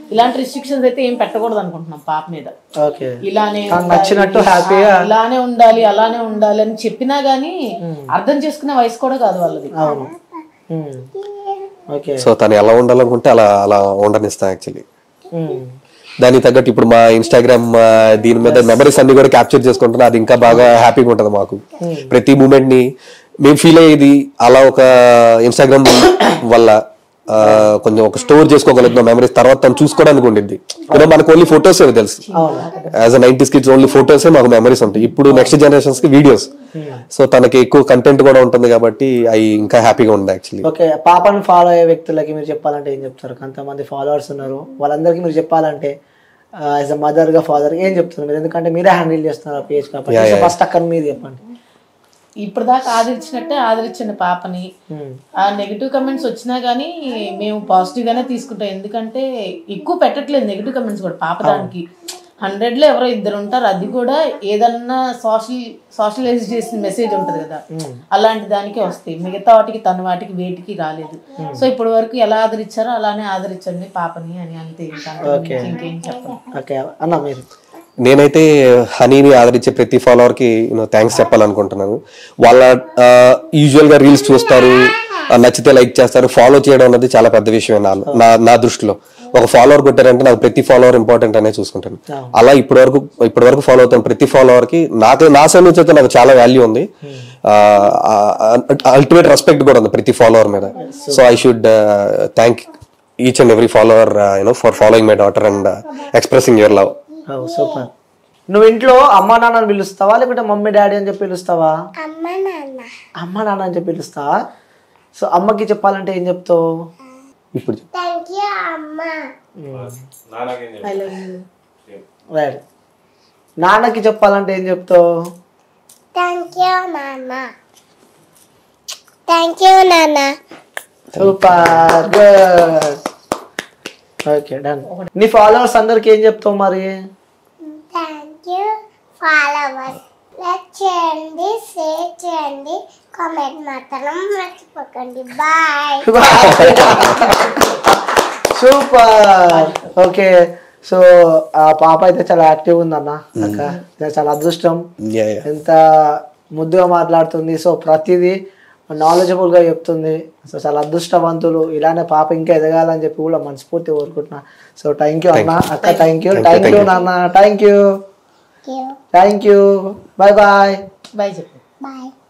ఇలాంటి రిస్ట్రిక్షన్స్ అయితే ఏం పెట్టకూడదు అనుకుంటున్నాం పాప మీద. ఓకే ఇలానే నచ్చినట్టు ఉండాలి, హ్యాపీగా ఇలానే ఉండాలి అలానే ఉండాలి అని చెప్పినా గానీ అర్థం చేసుకునే వయసు కూడా కాదు వాళ్ళది. అవును. ఓకే సో తను ఎలా ఉండాలనుకుంటే అలా అలా ఉండనిస్తాను యాక్చువల్లీ. దానికి తగ్గట్టు ఇప్పుడు మా ఇన్స్టాగ్రామ్ దీని మీద మెమరీస్ అన్ని కూడా క్యాప్చర్ చేసుకుంటున్నా, అది ఇంకా బాగా హ్యాపీగా ఉంటుంది మాకు. ప్రతి మూమెంట్ ని మేము ఫీల్ అయ్యేది అలా ఒక ఇన్స్టాగ్రామ్ వల్ల కొంచెం ఒక స్టోర్ చేసుకోగలుగుతున్నాం మెమరీస్, తర్వాత తను చూసుకోవడానికి ఉండిద్ది. మనకు ఓన్లీ ఫొటోస్ తెలుసు, as a 90s kids only ఫొటోసే మాకు మెమరీస్ ఉంటాయి. ఇప్పుడు నెక్స్ట్ జనరేషన్స్ కి వీడియోస్, సో తనకి ఎక్కువ కంటెంట్ కూడా ఉంటుంది కాబట్టి అవి ఇంకా హ్యాపీగా ఉంది యాక్చువల్లీ. ఓకే, పాపను ఫాలో అయ్యే వ్యక్తులకి మీరు చెప్పాలంటే ఏం చెప్తారు? కొంతమంది ఫాలోవర్స్ ఉన్నారు, వాళ్ళందరికీ మీరు చెప్పాలంటే యాజ్ అ మదర్ గా ఫాదర్ ఏం చెప్తున్నారు మీరు? ఎందుకంటే మీరే హ్యాండిల్ చేస్తున్నారు ఆ పేజ్ కాబట్టి ఫస్ట్ అక్కడ మీరు చెప్పండి. ఇప్పటిదాకా ఆదరించినట్టే ఆదరించండి పాపని. ఆ నెగిటివ్ కమెంట్స్ వచ్చినా గానీ మేము పాజిటివ్ గానే తీసుకుంటాం, ఎందుకంటే ఎక్కువ పెట్టట్లేదు నెగిటివ్ కమెంట్స్ కూడా. పాప దానికి 100లో ఎవరో 2 ఉంటారు, అది కూడా ఏదన్నా సోషలైజ్ చేసిన మెసేజ్ ఉంటది కదా, అలాంటి దానికే వస్తాయి. మిగతా వాటికి తన వాటికి వేటికి రాలేదు. సో ఇప్పటి వరకు ఎలా ఆదరించారో అలానే ఆదరించండి పాపని అని, అంతే. ఇంకేం చెప్పండి. ఓకే అన్న మీరు? నేనైతే హనీని ఆదరించే ప్రతి ఫాలోవర్ కి థ్యాంక్స్ చెప్పాలనుకుంటున్నాను. వాళ్ళ యూజువల్ గా రీల్స్ చూస్తారు, నచ్చితే లైక్ చేస్తారు. ఫాలో చేయడం అనేది చాలా పెద్ద విషయం నా దృష్టిలో. ఒక ఫాలోవర్ కొట్టారంటే నాకు ప్రతి ఫాలోవర్ ఇంపార్టెంట్ అనే చూసుకుంటాను. అలా ఇప్పటి వరకు ఫాలో అవుతాను. ప్రతి ఫాలోవర్ కి నా సైడ్ నుంచి అయితే నాకు చాలా వాల్యూ ఉంది, అల్టిమేట్ రెస్పెక్ట్ కూడా ఉంది ప్రతి ఫాలోవర్ మీద. So I should thank each and every follower for following my daughter and expressing your love. Super. నువ్వు ఇంట్లో అమ్మ నాన్నని పిలుస్తావా లేకుంటే మమ్మీ డాడీ అని చెప్పి పిలుస్తావా? అమ్మ నాన్న అని చెప్పి పిలుస్తావా? సో అమ్మకి చెప్పాలంటే ఏం చెప్తావు ఇప్పుడు? రైట్. నాన్నకి చెప్పాలంటే ఏం చెప్తావు? Super, good. Okay, done. నీ ఫాలోవర్స్ అందరికి ఏం చెప్తావు మరి? ఫాలోవర్స్ లైక్ చేయండి, షేర్ చేయండి, కామెంట్ మాత్రం మర్చిపోకండి. బాయ్. సూపర్. ఓకే, సో ఆ పాప అయితే చాలా యాక్టివ్ ఉందన్న. అక్క చాలా అదృష్టం, ఎంత ముద్దుగా మాట్లాడుతుంది. సో ప్రతిదీ నాలెడ్జబుల్ గా చెప్తుంది. సో చాలా అదృష్టవంతులు. ఇలానే పాప ఇంకా ఎదగాలని చెప్పి కూడా మనస్ఫూర్తి కోరుకుంటున్నా. సో థ్యాంక్ యూ అన్న. అక్క థ్యాంక్ యూ నాన్న. Thank you. Bye bye. Bye చెప్పు. బాయ్.